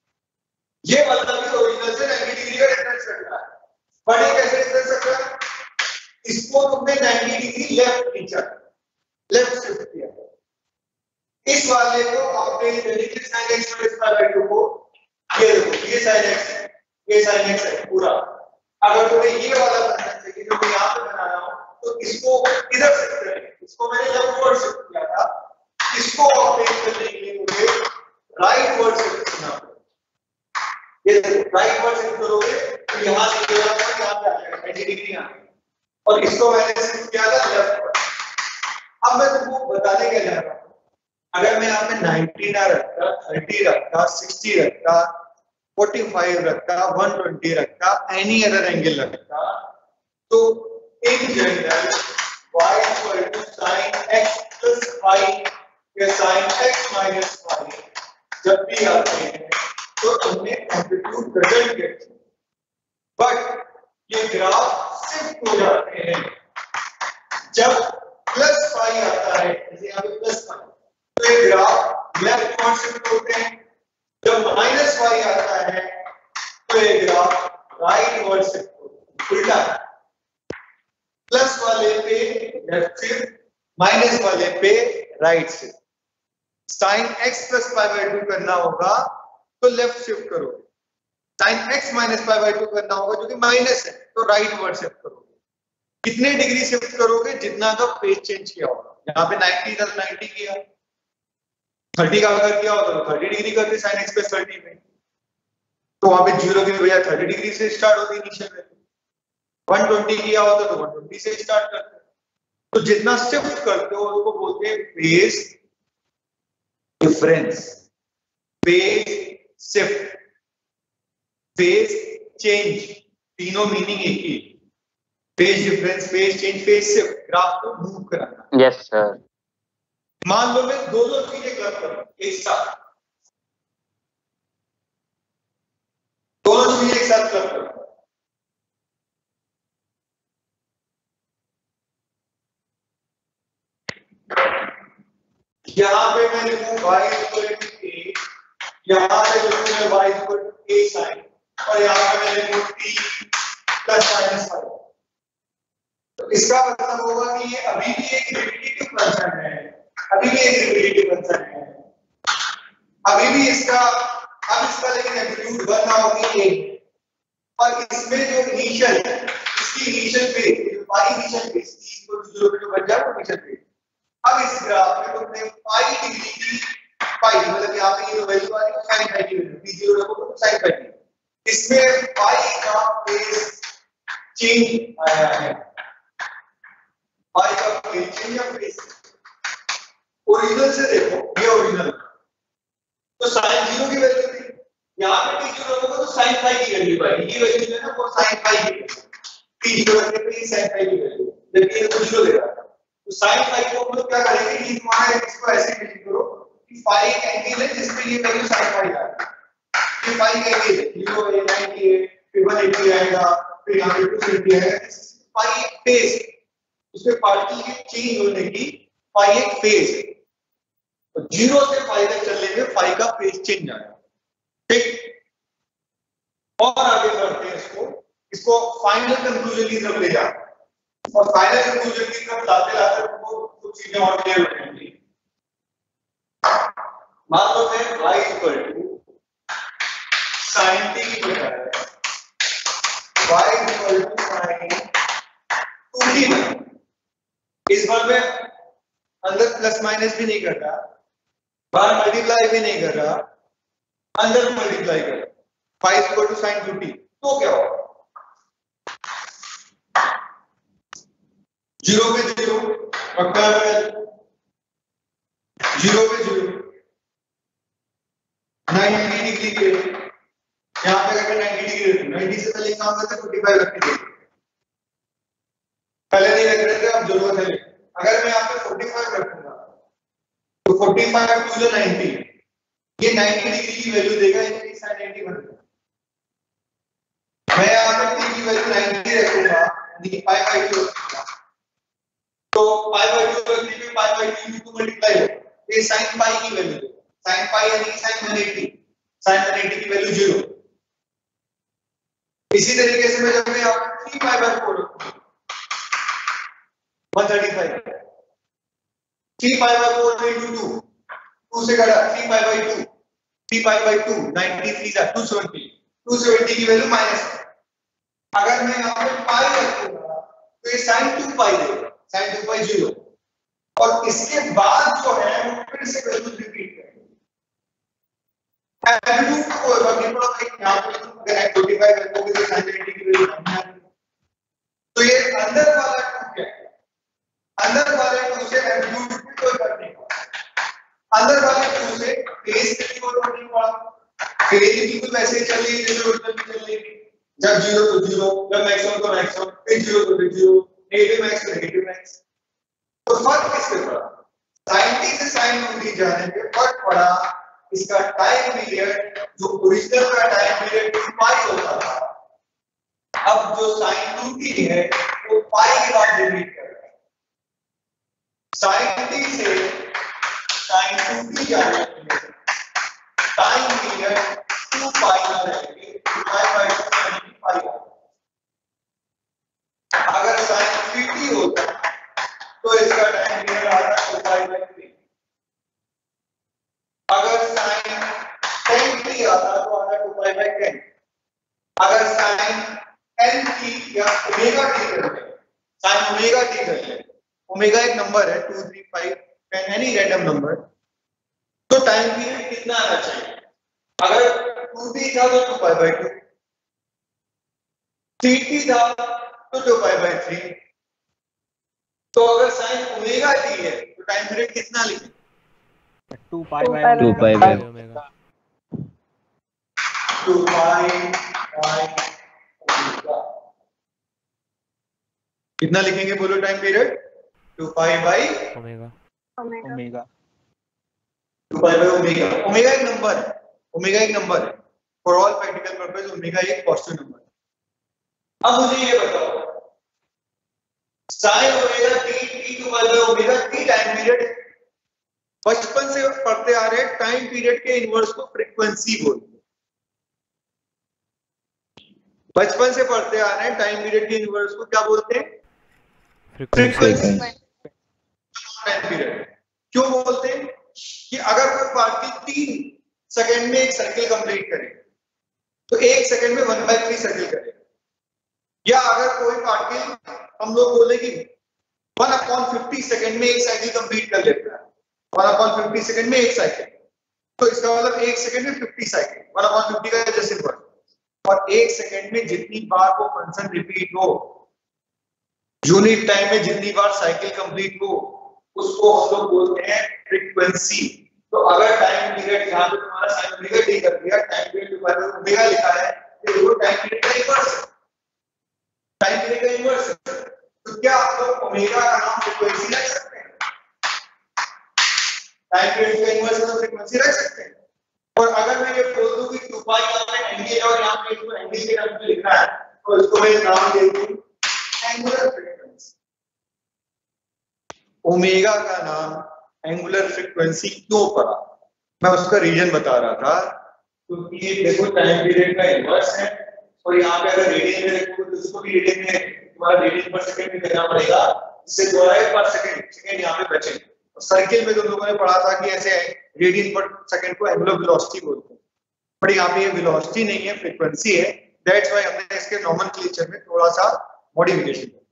ये वाला भी ओरिजिनल से नाइंटी डिग्री का डिफरेंस रखता है। बट ये कैसे डिफरेंस रखता है? इसको तुमने नाइंटी डिग्री लेफ्ट खींचा, लेफ्ट शिफ्ट किया, इस वाले को आपने negative sin x plus y by two को, ये देखो ये sin x है, ये sin x है पूरा। अगर तुम्हें ये वाला बनना चाहिए जो मैं यहाँ पे बना रहा हूँ तो इसको इधर शिफ्ट करें, इसको मैंने लेफ्ट वर्ड शिफ्ट किया था, इसको ऑपरेट करने के लिए मुझे राइट वर्ड शिफ्ट करना पड़ेगा। ये देखो राइट वर्ड शिफ्ट करोगे तो यहाँ से यहाँ पे आ जाएगा नाइंटी डिग्री यहाँ, और इसको मैंने शिफ्ट किया था लेफ्ट वर्ड। अब मैं तुमको बताने क्या जा रहा हूँ, अगर मैं यहाँ पे नाइंटी ना रखता, थर्टी रखता, सिक्सटी रखता, फोर्टी फाइव रखता, वन ट्वेंटी रखता, एनी अदर एंगल रखता, तो in general y equal to sin x plus y या sin x माइनस y जब भी आते हैं तो इनमें एम्पलीट्यूड डजंट गेट, बट ये ग्राफ शिफ्ट हो जाते हैं जब प्लस y आता है, जैसे यहाँ पे प्लस y, तो ये ग्राफ लेफ्ट वर्ड शिफ्ट होते हैं, जब माइनस y आता है तो ये ग्राफ राइट वर्ड शिफ्ट होते हैं, उल्टा, प्लस वाले पे लेफ्ट शिफ्ट, माइनस वाले पे right shift. sin x plus y by two करना होगा तो लेफ्ट शिफ्ट करोगे, sin x minus y by two करना होगा जो कि माइनस है तो राइट वर्ड शिफ्ट करोगे। कितने डिग्री शिफ्ट करोगे? जितना का फेज चेंज किया होगा, यहाँ पे नाइंटी था नाइंटी किया, थर्टी का अगर किया होगा तो थर्टी डिग्री करते sin x प्लस थर्टी में, तो वहां पे जीरो की बजाय थर्टी डिग्री से स्टार्ट होती इनिशियल वैल्यू, वन ट्वेंटी किया होता तो वन ट्वेंटी से स्टार्ट करते हैं। तो जितना शिफ्ट करते हो उसको बोलते हैं phase difference, phase shift, phase change, तीनों मीनिंग एक ही, phase difference, phase change, phase shift, graph को मूव कराना। Yes sir. मान लो मैं दो दो चीजें क्लब करूं एक साथ, दोनों चीजें एक साथ क्लब करूं, यहाँ पे मैं लिखूं y इक्वल टू a, यहाँ पे लिखूं मैं y equal to a sin, और यहाँ पे मैं लिखूं t प्लस माइनस फाइव। तो इसका मतलब होगा कि ये अभी भी एक रिपीटेटिव फंक्शन है, अभी भी एक रिपीटेटिव फंक्शन है, अभी भी इसका अब इसका लेकिन एम्पलीट्यूड वन ना होगी एक, और इसमें जो इनिशियल इसकी initial phase pi initial phase equal to zero पे जो बन जाए वो इनिशियल फेज। अब इस ग्राफ में तुमने पाई डिग्री की पाई मतलब यहाँ पे ये जो वैल्यू आ रही है sin पाई की वैल्यू p जीरो रखो तो sin पाई की, इसमें पाई का फेज चेंज आया है, पाई का फेज चेंज या फेज ओरिजिनल से देखो, ये ओरिजिनल तो sin जीरो की वैल्यू थी, यहाँ पे t जीरो रखोगे तो sin पाई की वैल्यू आएगी, ये वैल्यू जो है ना वो sin पाई की t जीरो रखने पे sin पाई की वैल्यू, जबकि ये तो जीरो दे रहा है। तो sin पाई को हम लोग क्या करेंगे कि तुम्हारे इसको ऐसे इमेजिन करो कि पाई एक एंगल है जिसमें ये वैल्यू sin पाई आ रही है, ये पाई का एंगल जीरो है नाइंटी है फिर वन एटी आएगा फिर यहाँ पे टू सेवेंटी आएगा, पाई एक फेज, उसमें पार्टिकल के चेंज होने की पाई एक फेज है, तो जीरो से पाई तक चलने में पाई का फेज चेंज आएगा। ठीक, और आगे बढ़ते हैं इसको इसको फाइनल कंक्लूजन की तरफ ले जाते हैं, और फाइनल कंक्लूजन की तरफ लाते लाते हमको कुछ चीजें और क्लियर हो जाएंगी। मान लो मैं y equal to sin t की बजाय y equal to sin two t बना, इस बार मैं अंदर प्लस माइनस भी नहीं कर रहा, बाहर मल्टीप्लाई भी नहीं कर रहा, अंदर मल्टीप्लाई कर रहा, y equal to sin two t, तो क्या होगा? जीरो पे जीरो पक्का है, जीरो पे जीरो नाइंटी डिग्री पे यहाँ पे अगर नाइंटी डिग्री रखूं, नाइंटी से पहले काम करते फोर्टी फाइव रखते थे, पहले नहीं रख रहे थे, अब जरूरत है। अगर मैं यहाँ पे फोर्टी फाइव रखूंगा तो फोर्टी फाइव टू नाइंटी, ये नाइंटी डिग्री की वैल्यू देगा, इसकी sin नाइंटी बन जाएगा। मैं यहाँ पे t की वैल्यू नाइंटी रखूंगा, यानी पाई बाय टू, तो पाई बाय टू रखने पे pi by two two multiply हो, ये sin पाई की वैल्यू है, sin पाई यानी sin one eighty, sin one eighty की वैल्यू जीरो। इसी तरीके से मैं जब मैं यहाँ पे थ्री पाई बाय फोर रखूंगा one thirty five, three pi by four into two, two से कटा three pi by two, three pi by two ninety three जा टू सेवेंटी, टू सेवेंटी की वैल्यू माइनस। अगर मैं यहाँ पे पाई रखूंगा तो ये sin टू पाई देगा, sin टू पाई जीरो, और इसके बाद जो है वो फिर से वैल्यू रिपीट करेंगे। एम्पलीट्यूड को कोई बात नहीं पड़ा, यहाँ पे अगर फोर्टी फाइव रखोगे तो sin नाइंटी की वैल्यू कम है, तो ये अंदर वाला टू क्या है, अंदर वाले टू से एम्पलीट्यूड में कोई फर्क नहीं पड़ा, अंदर वाले टू से फेज में कोई फर्क नहीं पड़ा, फेज बिल्कुल वैसे ही चल रही है जैसे ओरिजिनल में चल रही है, जब जीरो तो जीरो, जब मैक्सिमम तो मैक्सिमम, फिर जीरो तो फिर जीरो, नेगेटिव मैक्स तो नेगेटिव मैक्स। तो फर्क किससे पड़ा? sin t से sin टू t जाने पे फर्क पड़ा इसका टाइम पीरियड, जो ओरिजिनल का टाइम पीरियड टू पाई होता था, अब जो sin टू t है वो पाई के बाद रिपीट कर रहा है। sin t से sin टू t जाने पे टाइम पीरियड टू पाई ना रहेगी, टू पाई बाय टू यानी पाई। अगर sin थ्री t होता तो इसका टाइम पीरियड आता टू पाई बाय थ्री, अगर sin टेन t आता तो आता टू पाई बाय टेन, अगर sin n t या ओमेगा t कर ले, sin ओमेगा t कर ले, ओमेगा एक नंबर है two three five ten any random number, तो टाइम पीरियड कितना आना चाहिए? अगर टू t था तो two pi by two, three t था तो टू पाई बाय थ्री, तो अगर sin ओमेगा t है तो टाइम पीरियड कितना लिखें? Two pi by two pi by omega, two pi by omega. कितना लिखेंगे बोलो time period? Two pi by omega omega omega two pi by omega. Omega एक नंबर है, ओमेगा एक नंबर है, for all practical purpose omega एक positive number है। अब मुझे ये बताओ sin omega t t two pi by omega t time period है, बचपन से पढ़ते आ रहे हैं, टाइम पीरियड के इनवर्स को फ्रीक्वेंसी बोलते हैं। बचपन से पढ़ते आ रहे हैं, टाइम पीरियड के इनवर्स को क्या बोलते हैं? फ्रीक्वेंसी। टाइम पीरियड क्यों बोलते हैं? कि अगर कोई पार्टिकल तीन सेकंड में एक सर्किल कंप्लीट करे तो एक सेकंड में वन बाई थ्री सर्किल करेगा, या अगर कोई पार्टिकल हम लोग बोले कि वन अपॉन फिफ्टी सेकंड में एक साइकिल कंप्लीट कर लेता है, वन अपॉन फिफ्टी सेकंड में एक साइकिल, तो इसका मतलब एक सेकंड में fifty cycle, one upon fifty का जस्ट सिंपल। और एक सेकंड में जितनी बार वो फंक्शन रिपीट हो, यूनिट टाइम में जितनी बार साइकिल कंप्लीट हो, उसको हम लोग बोलते हैं फ्रीक्वेंसी। तो अगर टाइम पीरियड यहाँ पे तुम्हारा साइन ओमेगा टी कर दिया, टाइम पीरियड तुम्हारा ओमेगा लिखा है, तो वो टाइम पीरियड का इनवर्स है, टाइम पीरियड का इनवर्स है। तो क्या आप लोग ओमेगा का नाम फ्रीक्वेंसी रख सकते हैं? टाइम पीरियड का इनवर्स है तो फ्रीक्वेंसी रख सकते हैं। और अगर मैं ये बोल दूं कि टू पाई यहाँ पे एंगल और यहाँ पे इसको एंगल के नाम पे लिखना है, तो इसको मैं नाम दे दूं एंगुलर फ्रीक्वेंसी। ओमेगा का नाम एंगुलर फ्रीक्वेंसी क्यों पड़ा, मैं उसका रीजन बता रहा था। क्योंकि तो ये देखो टाइम पीरियड का इनवर्स है, और यहाँ पे अगर रेडियन में देखो तो इसको भी रेडियन में तुम्हारा रेडियन पर सेकंड में देना पड़ेगा, इससे दोहरा पर सेकंड सेकंड यहाँ पे बचे। सर्किल में तुम लोगों ने पढ़ा था कि ऐसे रेडियन पर सेकंड को एंगुलर वेलोसिटी बोलते हैं, बट यहाँ पे ये वेलोसिटी नहीं है, फ्रीक्वेंसी है। दैट्स व्हाई हमने इसके नोमेनक्लेचर में थोड़ा सा मॉडिफिकेशन किया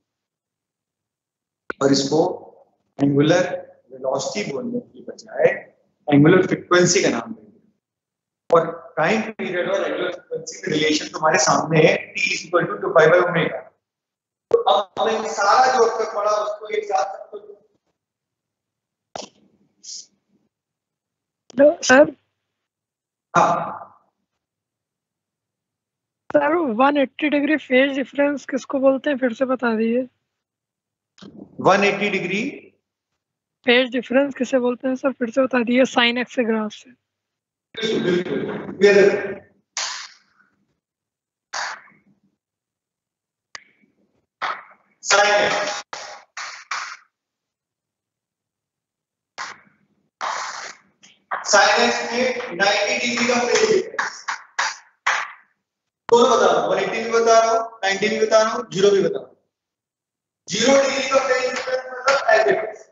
और इसको एंगुलर वेलोसिटी बोलने की बजाय एंगुलर फ्रीक्वेंसी का नाम दे दिया। और टाइम पीरियड और एंगुलर फ्रीक्वेंसी का रिलेशन तुम्हारे सामने है, t equal to two pi by omega. तो अब हमें सारा जो अब तक पढ़ा उसको एक साथ हेलो सर। हाँ sir one eighty degree phase difference किसको बोलते हैं, फिर से बता दीजिए। One eighty degree phase difference किसे बोलते हैं सर, फिर से बता दीजिए। साइन एक्स के ग्राफ से। साइन साइन एक्स में नाइंटी डिग्री का फेज डिफरेंस, दोनों बता रहा हूं, वन एट्टी भी बता रहा हूं, नाइंटी भी बता रहा हूं, जीरो भी बता रहा हूं। जीरो डिग्री का फेज डिफरेंस मतलब एवरेज,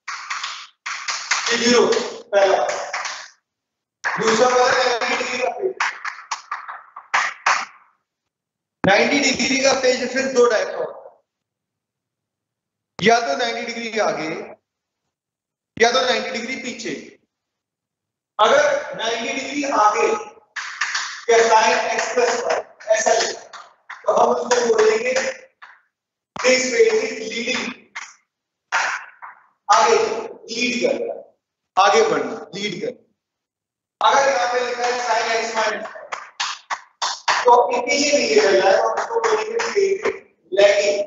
ये जीरो पहला। दूसरा वाला नाइंटी डिग्री का फेज, नाइंटी डिग्री का फेज डिफरेंस दो टाइप का होता है, या तो नाइंटी डिग्री आगे या तो नाइंटी डिग्री पीछे। अगर नाइंटी डिग्री आगे या साइन एक्स प्लस वाई ऐसा लिखा तो हम उसको बोलेंगे दिस फेज इज लीडिंग, आगे लीड कर रहा है, आगे बढ़ना, लीड कर। अगर यहाँ पे लिखा है साइन एक्स माइनस तो पीछे लीड कर रहा है, तो उसको बोलेंगे फेज इज लैगिंग,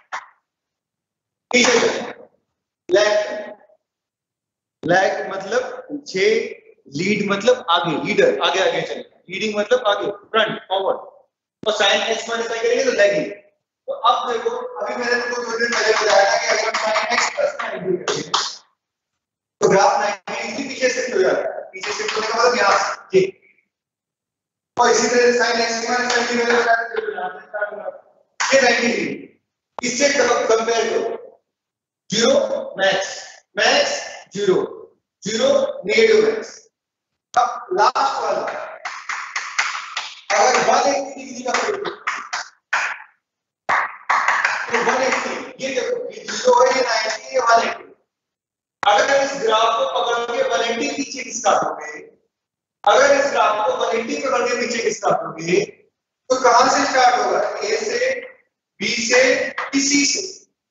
पीछे लैग। लैग मतलब पीछे, लीड मतलब आगे, लीडर आगे आगे चलेगा, लीडिंग मतलब आगे, फ्रंट फॉरवर्ड। तो साइन एक्स माइनस वाई करेंगे तो लैगिंग। तो अब देखो, अभी मैंने तुमको थोड़ी देर पहले बताया था कि अगर साइन एक्स प्लस नाइंटी करेंगे तो ग्राफ नाइंटी डिग्री पीछे शिफ्ट हो जाता है, पीछे शिफ्ट होने का मतलब यहाँ से ये। और इसी तरह साइन एक्स माइनस नाइंटी मैंने बताया था ये नाइंटी डिग्री, इससे कंपेयर करो, zero max, max zero, zero negative max. अब लास्ट वाला अगर वन एट्टी डिग्री का फेज तो वन एट्टी, ये देखो ये जीरो है, ये नाइंटी, ये वन एट्टी। अगर इस ग्राफ को पकड़ के वन एट्टी पीछे खिसका दोगे, अगर इस ग्राफ को वन एट्टी पकड़ के पीछे खिसका दोगे तो कहां से स्टार्ट होगा, ए से, बी से, सी से?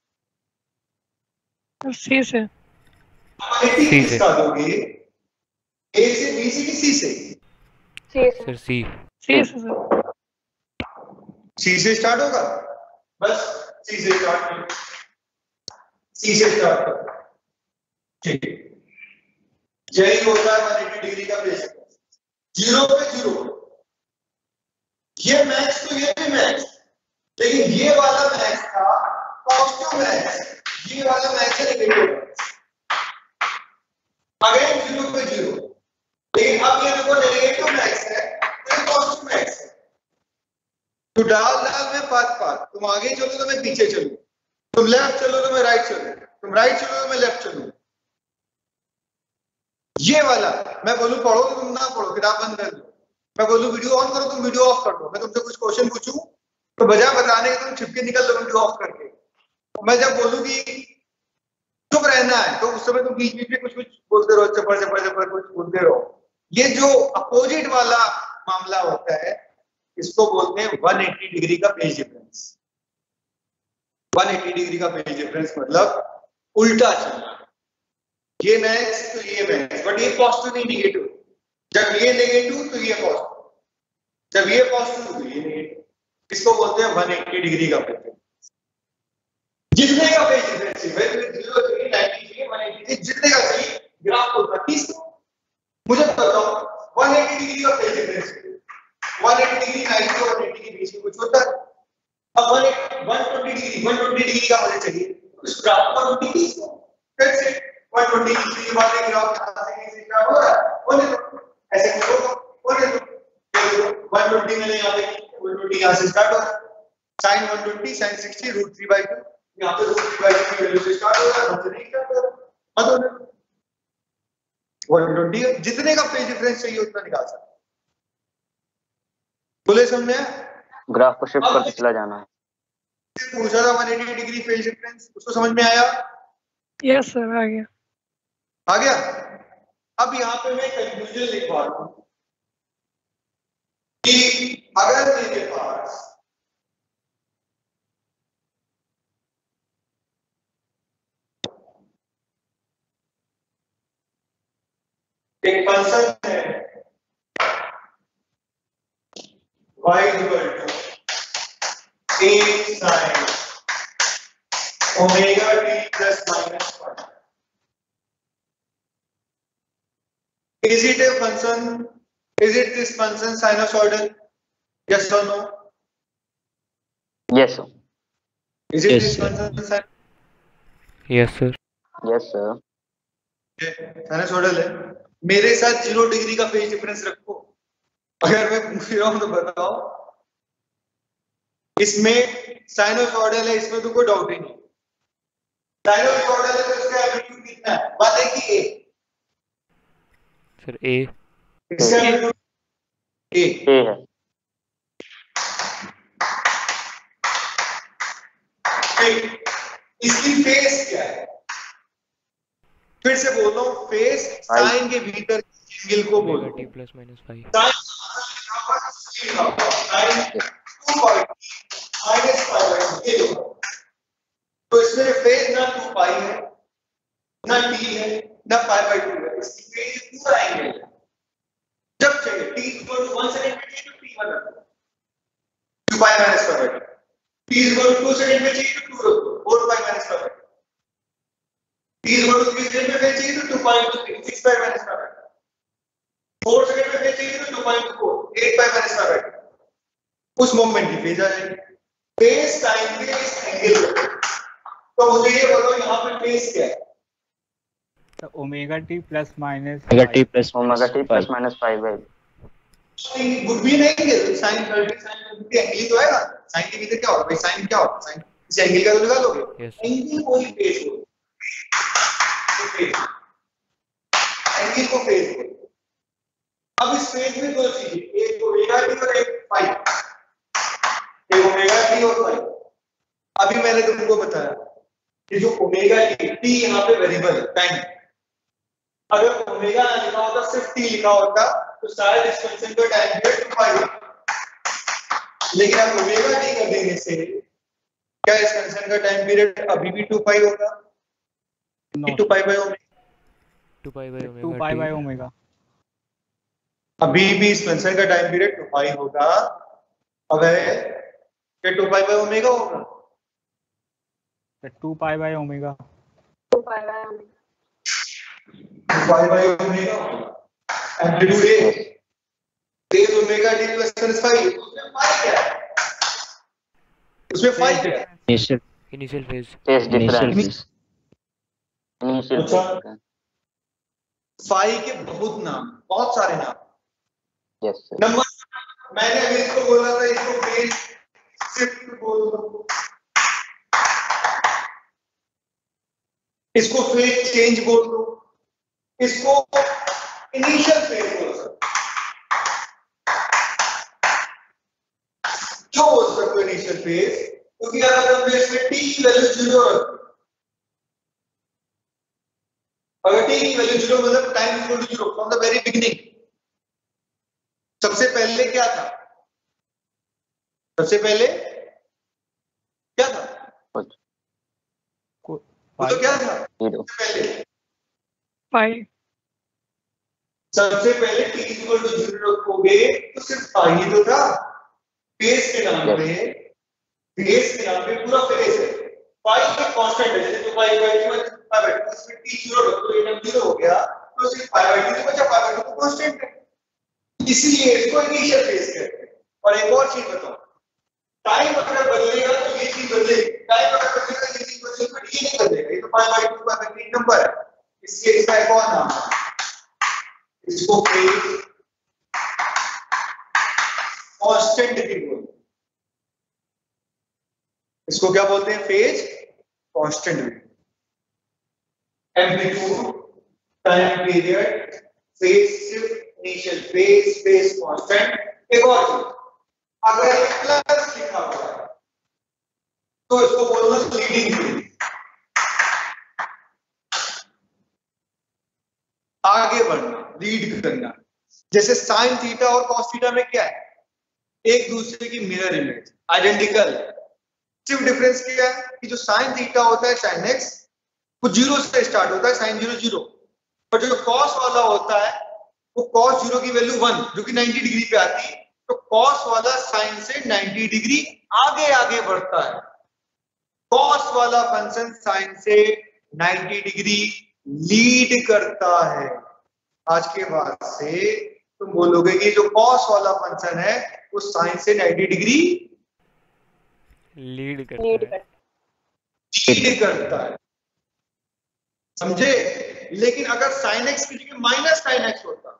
सी से। वन एट्टी खिसका दोगे ए से, बी से कि सी से? सर सी सी से सर। सी से स्टार्ट होगा, बस सी से स्टार्ट करो, सी से स्टार्ट करो, ठीक। यही होता है वन एट्टी डिग्री का फेज, जीरो पे जीरो। ये मैक्स तो ये भी मैक्स, लेकिन ये वाला मैक्स था पॉजिटिव मैक्स, ये वाला मैक्स है नेगेटिव मैक्स। अगेन जीरो पे जीरो, लेकिन अब ये देखो नेगेटिव में x है तो ये पॉजिटिव में x है। तो डाल डाल में पाथ पाथ, तुम आगे चलो तो मैं पीछे चलूं, तुम लेफ्ट चलो तो मैं राइट चलूं, तुम राइट चलो तो मैं लेफ्ट चलूं। ये वाला मैं बोलूं पढ़ो तो तुम ना पढ़ो, किताब बंद कर दो। मैं बोलूं वीडियो ऑन करो, तुम वीडियो ऑफ कर दो। मैं तुमसे कुछ क्वेश्चन पूछूं तो बजाय बताने के तुम छिपके निकल लो वीडियो ऑफ करके। मैं जब बोलूं कि चुप रहना है तो उस समय तुम बीच बीच में कुछ कुछ बोलते रहो, चपर चपर चपर कुछ बोलते रहो। ये जो अपोजिट वाला मामला होता है इसको बोलते हैं एक सौ अस्सी डिग्री का फेज डिफरेंस। एक सौ अस्सी डिग्री का फेज डिफरेंस मतलब उल्टा चलना। ये मैक्स तो ये मैक्स, बट ये पॉजिटिव नहीं नेगेटिव। जब ये नेगेटिव तो ये पॉजिटिव, जब ये पॉजिटिव तो ये नेगेटिव। इसको बोलते हैं एक सौ अस्सी डिग्री का फेज डिफरेंस। जितने का फेज डिफरेंस है zero three ninety three one eighty three, जितने का चाहिए ग्राफ को तीस मुझे बताओ एक सौ अस्सी डिग्री का फेज डिफरेंस है। एक सौ अस्सी डिग्री नाइंटी और एक सौ अस्सी के बीच में कुछ होता है। अब एक सौ बीस डिग्री एक सौ बीस डिग्री का मुझे चाहिए, उस ग्राफ पर तीस को फिर से एक सौ बीस डिग्री वाले ग्राफ यहां से कैसे क्या हो रहा है बोले तो ऐसे करो बोले तो एक सौ बीस मैंने यहां पे एक सौ बीस यहां से स्टार्ट हो रहा है, sin एक सौ बीस sin साठ रूट थ्री बाई टू, यहां पे रूट थ्री बाई टू की वैल्यू से स्टार्ट हो रहा है, हमसे नहीं स्टार्ट हो रहा है। मतलब एक सौ बीस जितने का फेज डिफरेंस चाहिए उतना निकाल सकते। बोले समझ में? ग्राफ को शिफ्ट करके चला जाना है। पूछा था एक सौ अस्सी डिग्री फेज डिफरेंस, उसको समझ में आया? यस सर, आ गया। आ गया। अब यहाँ पे मैं कंक्लूजन लिखवा रहा हूं कि अगर मेरे पास एक फंक्शन है y equal to a sin omega t plus minus one, is it a function, is it this function sinusoidal? Yes or no? Yes sir. Is it Yes, this sir. function sin- Yes, sir. Yes sir. Sinusoidal है? मेरे साथ zero degree का phase difference रखो। अगर मैं पूछ रहा हूं तो बताओ इसमें साइनसोइडल है, इसमें तो कोई डाउट ही नहीं। साइनसोइडल है तो इसका एम्पलीट्यूड कितना है? बात है कि ए Sir, A. इसका एम्पलीट्यूड ए A है। ठीक। इसकी फेस क्या है? फिर से बोल रहा हूं, फेस साइन के भीतर एंगल को बोलो। Omega T plus minus phi. तो इसमें फेज ना टू पाई है ना टी है ना पाई बाई टू है, इसकी फेज पूरा एंगल है। जब चाहिए T equal to one second पे चाहिए तो टी वन रखो, two pi minus pi by two. T equal to two second पे चाहिए तो टू रखो, four pi minus pi by two. T equal to three second phase फेज चाहिए तो two pi into three, six pi minus pi by two. Four second phase फेज चाहिए तो two pi into four, eight pi minus pi by two. उस moment की phase आ जाएगी। फेज टाइम के इस एंगल को, तो मुझे ये बताओ यहाँ पे फेज क्या है? तो omega T plus minus Omega T plus omega T plus phi. Minus five by good भी नहीं है, साइन थर्टी साइन के एंगल तो है ना, साइन के भीतर क्या होगा भाई? साइन क्या होगा? साइन इस एंगल का तो निकालोगे। Yes. एंगल को ही फेज हो, एंगल को फेज हो। अब इस फेज में दो चीजें, एक ओमेगा टी और एक फाई, एक ओमेगा टी और फाई। अभी मैंने तुमको बताया कि जो ओमेगा टी, टी यहाँ पे वेरिएबल है टाइम। अगर ओमेगा ना लिखा होता, सिर्फ टी लिखा होता तो शायद इस फंक्शन का टाइम पीरियड टू पाई होता। लेकिन अब ओमेगा टी कर देने से क्या इस फंक्शन का टाइम पीरियड अभी भी टू पाई होगा? Two pi by omega, two pi by two omega pi t. By omega. अभी भी इस फंक्शन का टाइम पीरियड टू पाई होगा। अगर ये टू पाई बाय ओमेगा होगा, तो two pi by omega. Two pi by omega. Two pi by omega amplitude A phase omega T plus minus five. उसमें पाई क्या है? उसमें फाई क्या है? Initial. Initial phase. Phase Initial difference. phase. Initial अच्छा। Phase. Phi के बहुत नाम, बहुत सारे नाम। Yes sir. नंबर मैंने अभी इसको बोला था, इसको फेज शिफ्ट बोल दो, इसको फेज चेंज बोल दो, इसको इनिशियल फेज बोल सकते, क्यों बोल सकते इनिशियल फेज? क्योंकि अगर तुमने इसमें टी की वैल्यू जीरो रखी, अगर टी की वैल्यू जीरो मतलब time equal to zero from the very beginning, सबसे पहले क्या था? सबसे पहले क्या था? को- वो तो क्या था? जीरो। सबसे पहले फाइव सबसे पहले टी इक्वल टू जीरो रखोगे तो सिर्फ फाई तो था। फेज के नाम पे, फेज के नाम पे पूरा फेज है, फाई का कांस्टेंट है, जैसे तो phi by two five by two, इसमें टी जीरो रखो, ये जीरो हो गया तो सिर्फ फाइव बाई टू बचा, फाइव बाई टू तो कांस्टेंट है, इसीलिए इसको इनिशियल फेज कहते हैं। और एक और चीज बताओ, टाइम अगर बदलेगा तो ये चीज बदलेगी, टाइम अगर बदलेगा ये चीज बदलेगी, बट ये नहीं बदलेगा, ये तो फाइव बाई टू का एक नंबर है, इसलिए इसका एक और नाम है, इसको फेज कांस्टेंट भी बोलते हैं। इसको क्या बोलते हैं? फेज कांस्टेंट भी। Amplitude, time period, phase shift, initial phase, phase constant. एक और चीज, अगर प्लस लिखा हुआ है तो इसको बोलना लीडिंग फेज, आगे बढ़ना, लीड करना। जैसे साइन थीटा और कॉस थीटा में क्या है? एक दूसरे की मिरर इमेज, आइडेंटिकल। सिर्फ डिफरेंस क्या है कि जो साइन थीटा होता है साइन एक्स, वो जीरो से स्टार्ट होता है, साइन जीरो जीरो, और जो कॉस वाला होता है वो कॉस जीरो की वैल्यू वन, जो कि नाइंटी डिग्री पे आती है, तो कॉस वाला साइन से नाइंटी डिग्री आगे आगे बढ़ता है। कॉस वाला फंक्शन साइन से नाइंटी डिग्री लीड करता है। आज के बाद से तुम बोलोगे कि जो कॉस वाला फंक्शन है वो साइन से नाइंटी डिग्री लीड करता लीड है। कर लीड करता है, समझे? लेकिन अगर साइन एक्स की जगह माइनस साइन एक्स होता,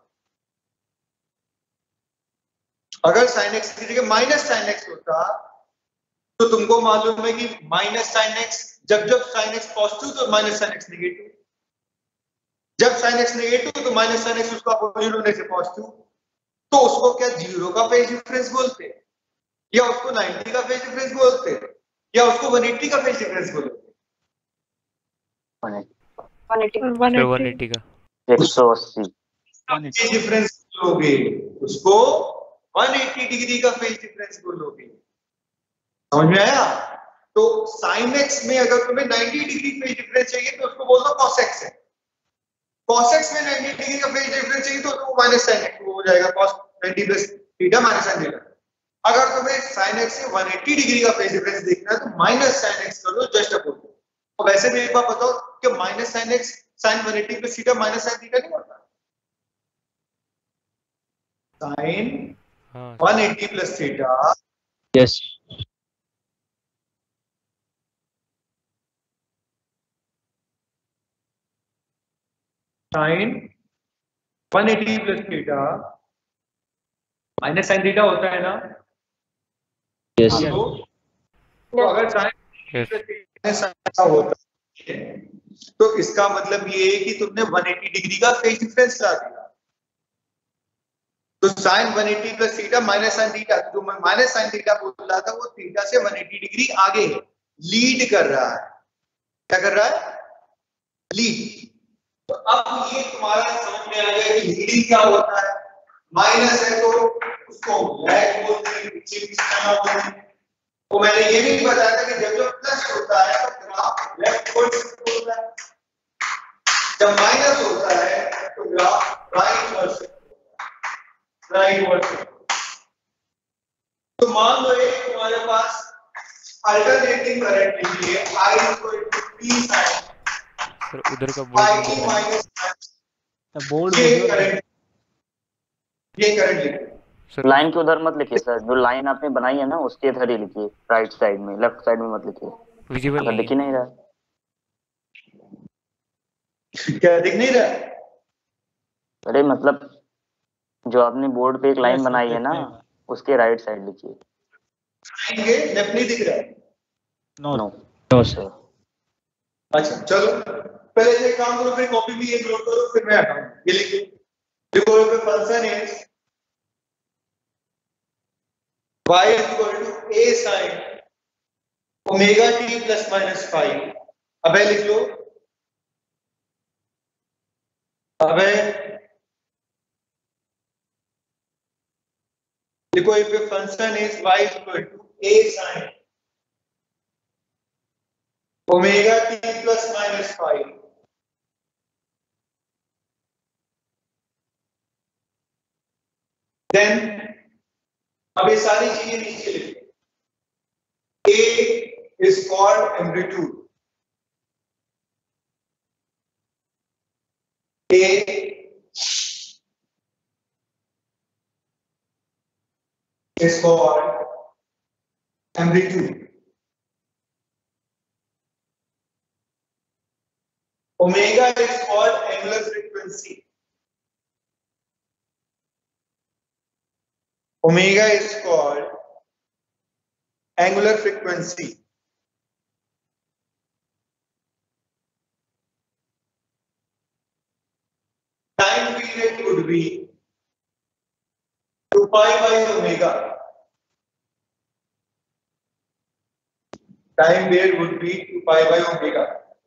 अगर साइन एक्स की जगह माइनस साइन एक्स होता, तो तुमको मालूम है कि माइनस साइन एक्स, जब जब साइन एक्स पॉजिटिव तो माइनस साइन एक्स नेगेटिव, जब साइन एक्स नेगेटिव तो माइनस साइन एक्स उसका अपोजिट होने से पॉजिटिव, तो उसको क्या जीरो का फेज डिफरेंस बोलते हैं, या उसको नाइंटी का फेज डिफरेंस बोलते हैं, या उसको वन एटी का फेज डिफरेंस बोलते हैं? One eighty one sir one eighty eighty का। एक सौ अस्सी। फेज डिफरेंस बोलोगे उसको वन एटी डिग्री का फेज डिफरेंस बोलोगे। समझ में आया? तो साइन एक्स में अगर तुम्हें नाइंटी डिग्री फेज डिफरेंस चाहिए तो उसको बोल दो कॉस एक्स है, कॉस एक्स में नाइंटी डिग्री का फेज डिफरेंस चाहिए तो वो माइनस साइन एक्स हो जाएगा, cos ninety plus theta minus sine theta. अगर तुम्हें साइन एक्स से वन एटी डिग्री का फेज डिफरेंस देखना है तो माइनस साइन एक्स कर दो, जस्ट अपोज। तो वैसे भी एक बात बताओ कि minus sine x sine one eighty plus theta minus sine theta नहीं होता, साइन हाँ one eighty plus theta yes sine one eighty plus theta minus sine theta होता है ना? यस तो, तो अगर साइन यस ऐसा होता है तो इसका मतलब ये है कि तुमने वन एटी डिग्री का फेज डिफरेंस ला दिया। तो sine one eighty plus theta minus sine theta, जो मैं माइनस साइन थीटा बोल रहा था वो थीटा से वन एटी डिग्री आगे है, लीड कर रहा है। क्या कर रहा है? लीड। तो अब ये तुम्हारा समझ में आ गया कि लीडिंग क्या होता है। माइनस है तो उसको लैग बोलते हैं, पीछे की तरह बोलते हैं। तो मैंने ये भी बताया था कि जब जब प्लस होता है तो ग्राफ लेफ्ट वर्ड से होता है, जब माइनस होता है तो ग्राफ राइट वर्ड से राइट वर्ड से। तो मान लो एक तुम्हारे पास अल्टरनेटिंग करंट लिखी है, I equal to P sin sir उधर का I board T minus The board ये video- करंट, ये करंट लिखो। सर लाइन के उधर मत लिखिए सर, जो लाइन आपने बनाई है ना उसके इधर ही लिखिए, राइट साइड में, लेफ्ट साइड में मत लिखिए, विजिबल अगर नहीं दिख ही नहीं रहा। क्या दिख नहीं रहा है? अरे मतलब जो आपने बोर्ड पे एक लाइन Yes, बनाई है ना, definitely. उसके राइट साइड लिखिए। आएंगे लेफ्ट नहीं दिख रहा है। No. No No, sir. अच्छा चलो पहले ये काम करो, फिर कॉपी भी एक लोड करो, फिर मैं हटाऊं। ये लिखो, देखो ये फंक्शन है y equal to a sin omega t plus minus five. अब ये लिख लो, अब देखो if a function is y equal to a sin omega t plus minus five, then अब ये सारी चीजें नीचे लिखो। A is called amplitude, A is called amplitude, omega is called angular frequency, omega is called angular frequency, time period would be two pi by omega, time period would be two pi by omega.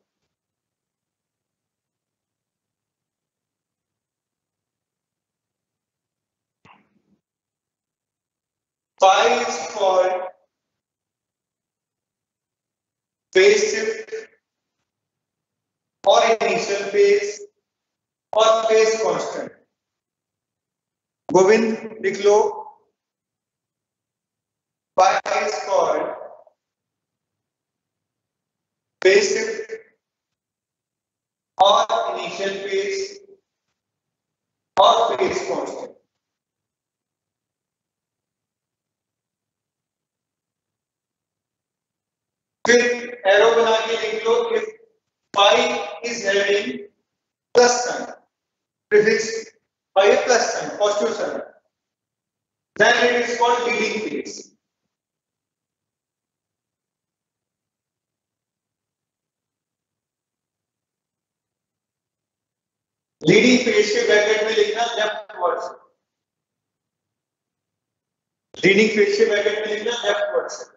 Phi is called phase shift or initial phase or phase constant. Govind लिख लो, phi is called phase shift or initial phase or phase constant. फिर arrow बना के लिख लो, if phi is having plus sign, prefix phi plus sign, positive sign, then it is called leading phase. Leading phase के bracket में लिखना leftward से, leading phase के ब्रैकेट में लिखना लेफ्ट वर्ड से,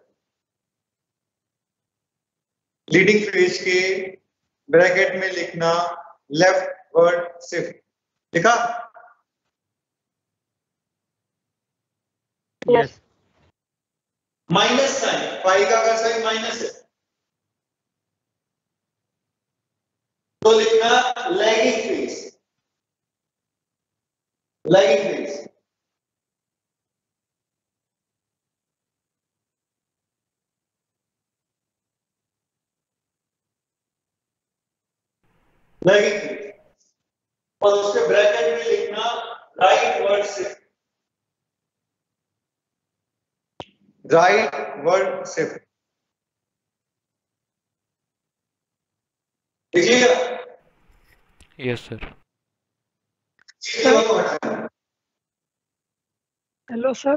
लीडिंग फेज के ब्रैकेट में लिखना लेफ्ट वर्ड शिफ्ट। लिखा? Yes. माइनस साइन, फाई का अगर साइन माइनस है तो लिखना lagging phase, lagging phase. Lagging phase और उसके ब्रैकेट में लिखना rightward shift, rightward shift. लिखिएगा? Yes sir. Hello sir.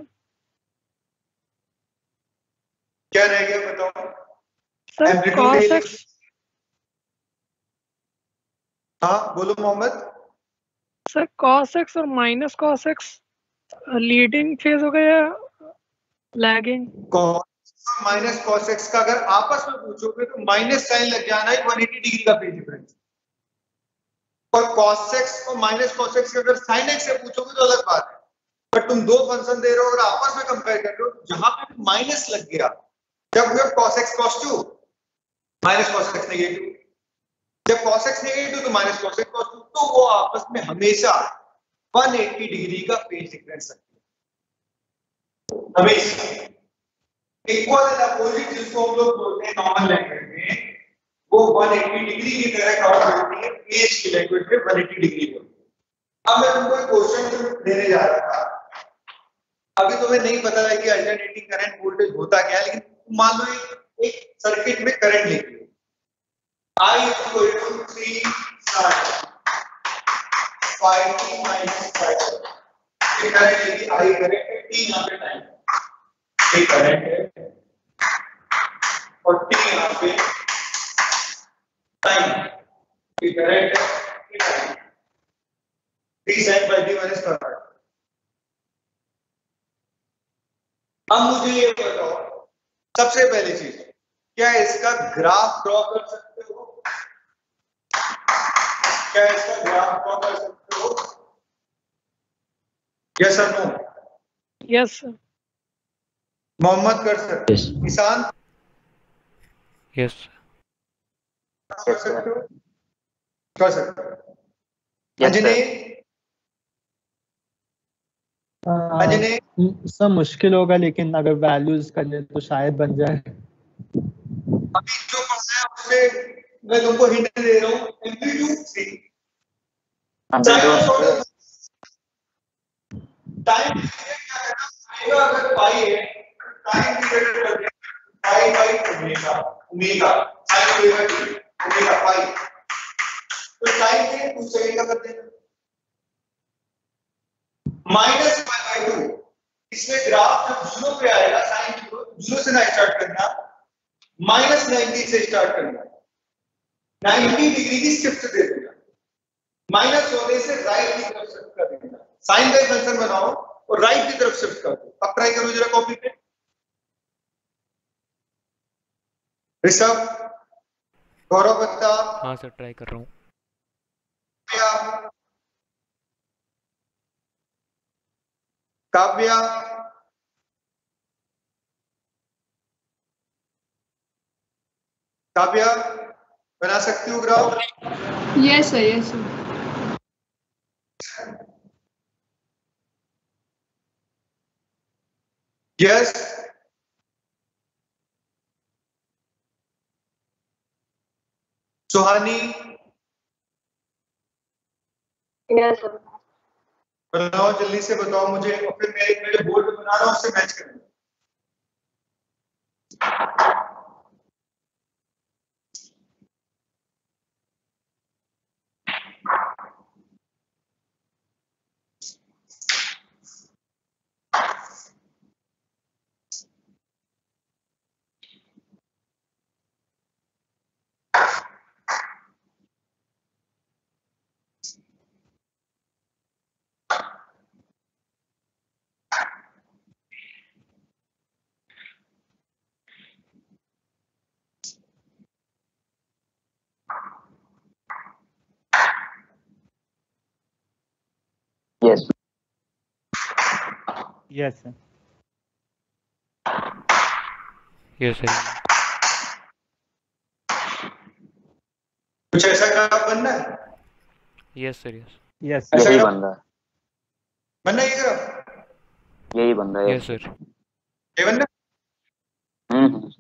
क्या रह गया बताओ? सर cos x, हाँ बोलो मोहम्मद। सर cos x और minus cos x leading phase हो गया या लैगिंग? माइनस cos x का अगर आपस में पूछोगे तो माइनस साइन लग जाना है एक सौ अस्सी डिग्री का फेज डिफरेंस, और cos x और माइनस cos x का अगर sin x से पूछोगे तो अलग बात है। पर तुम दो फंक्शन दे रहे हो और आपस में कंपेयर कर रहे हो, जहां पे माइनस लग गया, जब हुआ cos x cos to minus cos x negative, जब cos x नेगेटिव तो minus cos x cos to, तो वो आपस में हमेशा एक सौ अस्सी डिग्री का फेज डिफरेंस रखते हैं, हमेशा। इक्वल एंड अपोजिट जिसको हम लोग बोलते हैं नॉर्मल लैंग्वेज में, वो एक सौ अस्सी डिग्री की तरह काउंट होती है, पेज की लैंग्वेज में एक सौ अस्सी डिग्री होती है। अब मैं तुमको एक क्वेश्चन देने जा रहा था, अभी तुम्हें नहीं पता है कि अल्टरनेटिंग करंट वोल्टेज होता क्या है, लेकिन मान लो एक, एक सर्किट में करंट लेके I equal to three sine five t minus five ये करंट लेगी आई करंट है टी यहाँ पे टाइम ये करंट है और टी यहाँ पे टाइम ये करंट है ये time t sine by t minus current. अब मुझे ये बताओ सबसे पहली चीज क्या इसका ग्राफ ड्रॉ कर सकते हो? क्या इसका ग्राफ ड्रॉ कर सकते हो? यस और नो? Yes sir. मोहम्मद कर सकते Yes. हो? ईशान यस कर सकते हो? कर सकते हो? Yes, अंजनी अंजनी सब मुश्किल होगा लेकिन अगर वैल्यूज करने तो शायद बन जाए। अभी जो पढ़ा है उससे मैं तुमको हिंट दे रहा हूँ amplitude three Amplitude time period अगर पाई है टाइम पीरियड कर दें pi by omega omega sine omega t omega pi तो टाइम पीरियड टू सेकंड का कर देना माइनस पाई बाई टू इसमें ग्राफ जब जीरो पे आएगा साइन जीरो जीरो से ना स्टार्ट करना माइनस नाइनटी से स्टार्ट करना नाइनटी डिग्री की शिफ्ट दे देना माइनस होने से राइट की तरफ शिफ्ट कर देना साइन का फंक्शन बनाओ और राइट की तरफ शिफ्ट कर दो। अब ट्राई करो जरा कॉपी पे ऋषभ गौरव बत्ता हाँ सर ट्राई कर रहा हूँ। काव्या काव्या बना सकती हो graph? Yes sir yes sir yes Suhani yes sir. बनाओ जल्दी से बताओ मुझे और फिर मेरे मेरे बोर्ड पे बना रहा हूं उससे मैच करेंगे। Yes. Yes, sir. Yes sir. कुछ ऐसा ग्राफ बनना है? Yes sir yes. Yes, ऐसा यही ग्राफ बन रहा है बनना है ये ग्राफ? यही बन रहा है। Yes sir. ये बनना है? हम्म हम्म।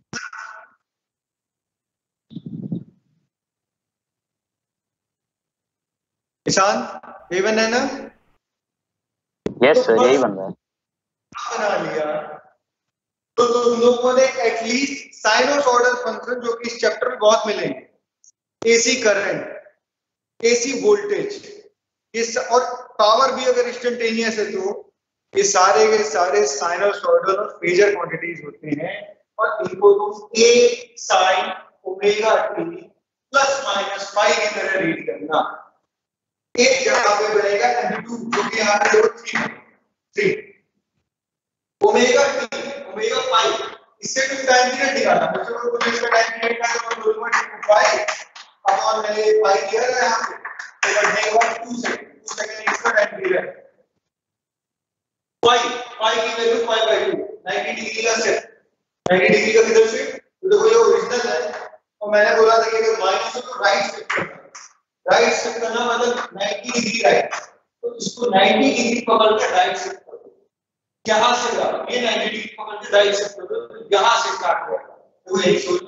ईशान ये बनना है ना? यस सर यही बन रहा है। बना लिया तो तुम लोगों ने एटलीस्ट साइनोसॉइडल फंक्शन जो कि इस चैप्टर में बहुत मिलेंगे एसी करंट एसी वोल्टेज ये स, और पावर भी अगर इंस्टेंटेनियस है तो ये सारे के सारे साइनोसॉइडल और फेजर क्वांटिटीज होते हैं और इनको तुम a sine omega T plus minus pi की तरह रीड करना। एक जगह पे बनेगा एम्पलीट्यूड जो कि यहाँ पे हो three three omega t omega pi इससे भी टाइम पीरियड निकालना बच्चों को कुछ इसका टाइम पीरियड का तो दो पॉइंट पाई अब और मैंने पाई दिया है यहाँ पे तो बढ़ने के बाद टू सेकंड टू सेकंड इसका टाइम पीरियड पाई पाई की value pi by two ninety degree का शिफ्ट नाइंटी डिग्री का किधर शिफ्ट तो देखो ये ओरिजिनल है और मैंने बोला था कि अगर माइनस हो तो राइट शिफ्ट करना राइट शिफ्ट करना मतलब नाइंटी डिग्री राइट तो इसको नाइंटी डिग्री पकड़ के राइट शिफ्ट कर दो यहां से ये नाइंटी डिग्री पकड़ के राइट शिफ्ट कर दो तो यहां से स्टार्ट होगा तो यही सोच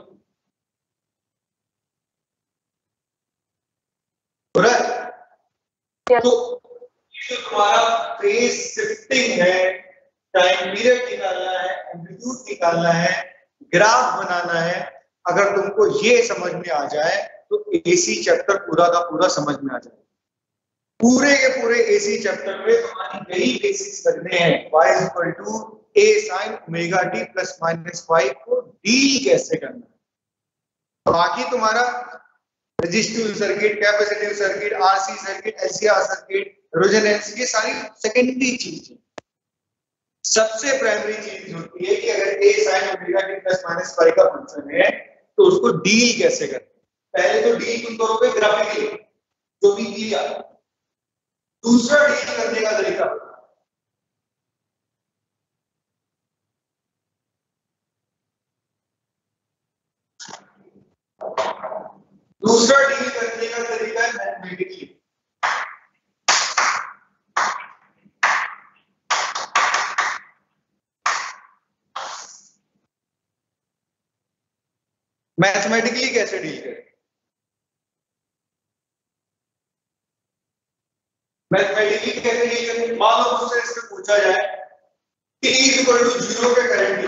तो ये जो तुम्हारा फेज शिफ्टिंग है टाइम पीरियड निकालना है एम्पलीट्यूड निकालना है ग्राफ बनाना है अगर तुमको ये समझ में आ जाए तो एसी चैप्टर पूरा का पूरा समझ में आ जाए। पूरे के पूरे एसी चैप्टर में तुम्हारी यही बेसिक्स लगने हैं, y is equal to a sin omega t plus minus five को डील कैसे करना है। बाकी तुम्हारा resistive circuit, capacitive circuit, RC circuit, LCR circuit, resonance, ये सारी सेकेंडरी चीजें। सबसे प्राइमरी चीज होती है कि अगर a sin omega t plus minus five का फंक्शन है तो उसको डील कैसे करें। पहले तो डील तुम करोगे ग्राफिकली, जो भी किया। दूसरा डील करने का तरीका, दूसरा डील करने का तरीका है मैथमेटिकली। मैथमेटिकली कैसे डील करें? मैथमेटिकली कैसे डील करें? मान लो मुझसे इसमें पूछा जाए कि E इक्वल टू जीरो के करंट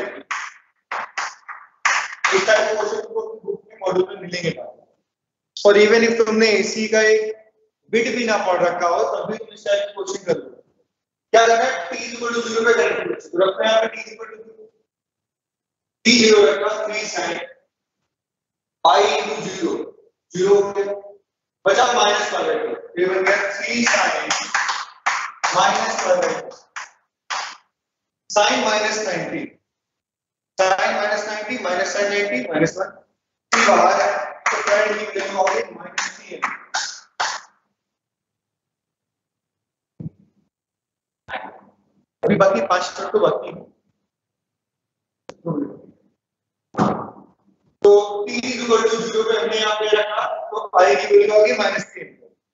इस टाइप के क्वेश्चन को बुक में मॉड्यूल में मिलेंगे। और इवन इफ तुमने एसी का एक बिट भी ना पढ़ रखा हो तब भी तुम इस टाइप के क्वेश्चन कर लो। क्या करना है? T इक्वल टू जीरो पे करंट तो रखते हैं यहाँ पे T equal to zero, T zero रखा three sine I into zero, zero हो गया, बचा माइनस कर रहे थे, ये बन गया थ्री साइन माइनस कर रहे थे, sine minus ninety, sine minus ninety minus sine ninety minus one, three बाहर है तो करंट की वैल्यू आ गई माइनस थ्री है। अभी बाकी पांच स्टेप तो बाकी है। तो t इक्वल टू जीरो पे हमने यहाँ पे रखा तो i की वैल्यू आ गई माइनस थ्री।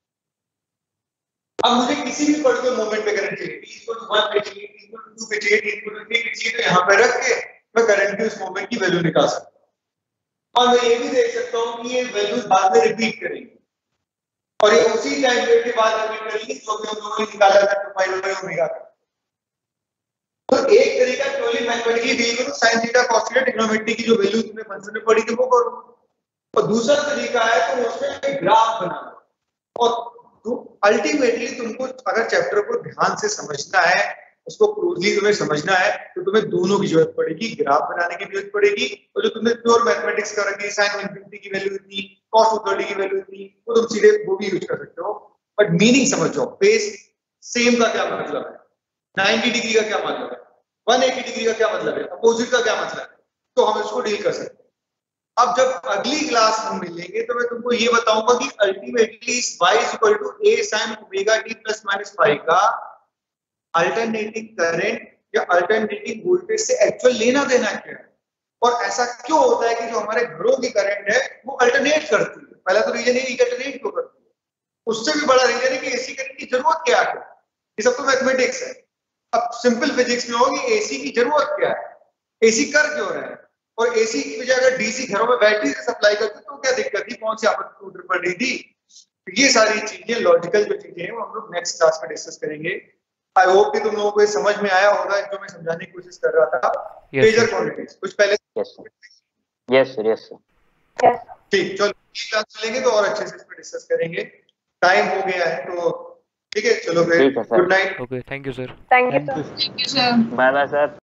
अब मुझे किसी भी पर्टिकुलर मोमेंट पे करंट चाहिए, t इक्वल टू वन पे चाहिए, t इक्वल टू टू पे चाहिए, t इक्वल टू थ्री पे चाहिए, तो यहाँ पे रख के मैं करंट की उस मोमेंट की वैल्यू निकाल सकता हूँ। और मैं ये भी देख सकता हूँ कि ये वैल्यू बाद में रिपीट करेंगे और ये उसी टाइम पीरियड के बाद रिपीट करेंगे जो कि हम लोगों ने निकाला था टू पाई बाय ओमेगा का। तो एक तरीका प्योरली मैथमेटिकली डील करो, sin theta cos theta trigonometry की जो वैल्यू तुमने फंक्शन में पढ़ी थी वो करो। और दूसरा तरीका है तो उसमें एक ग्राफ बनाओ और तो अल्टीमेटली तुमको अगर चैप्टर को ध्यान से समझना है, उसको क्लोजली तुम्हें समझना है तो तुम्हें दोनों की जरूरत पड़ेगी, ग्राफ बनाने की जरूरत पड़ेगी और जो तुमने प्योर मैथमेटिक्स कर रखी है sin वन फिफ्टी की वैल्यू इतनी, cos टू थर्टी की वैल्यू इतनी, वो तुम सीधे वो भी यूज कर सकते हो। बट मीनिंग समझ जाओ, बेस सेम का क्या मतलब है, नाइंटी डिग्री का क्या मतलब है, वन एटी डिग्री का क्या मतलब है, अपोजिट का क्या मतलब है, तो हम इसको डील कर सकते हैं। अब जब अगली क्लास हम मिलेंगे तो मैं तुमको ये बताऊंगा कि अल्टीमेटली इस y equal to a sin omega t plus minus five का अल्टरनेटिंग करंट या अल्टरनेटिंग वोल्टेज से एक्चुअल लेना देना क्या है और ऐसा क्यों होता है कि जो हमारे घरों की करंट है वो अल्टरनेट करती है। पहला तो रीजन है कि अल्टरनेट क्यों करती है, उससे भी बड़ा रीजन है कि एसी करंट की जरूरत क्या है। ये सब तो मैथमेटिक्स है। अब सिंपल फिजिक्स में होगी एसी की जरूरत क्या है, एसी कर क्यों रहा है, और एसी की वजह अगर डीसी घरों में बैटरी से सप्लाई करते तो क्या दिक्कत थी, कौन सी आपत्ति टू ट्रिपल डी थी। ये सारी चीजें लॉजिकल जो चीजें हैं वो हम लोग नेक्स्ट क्लास में डिस्कस करेंगे। आई होप कि तुम लोगों को ये समझ में आया होगा जो मैं समझाने की कोशिश कर रहा था। मेजर क्वांटिटीज कुछ पहले यस सर यस सर ठीक, चलो क्लास में लेंगे तो और अच्छे से इस पर डिस्कस करेंगे। टाइम हो गया है तो ठीक है, चलो फिर good night. Okay, thank you sir. Thank you sir. Thank you, sir. Bye bye sir.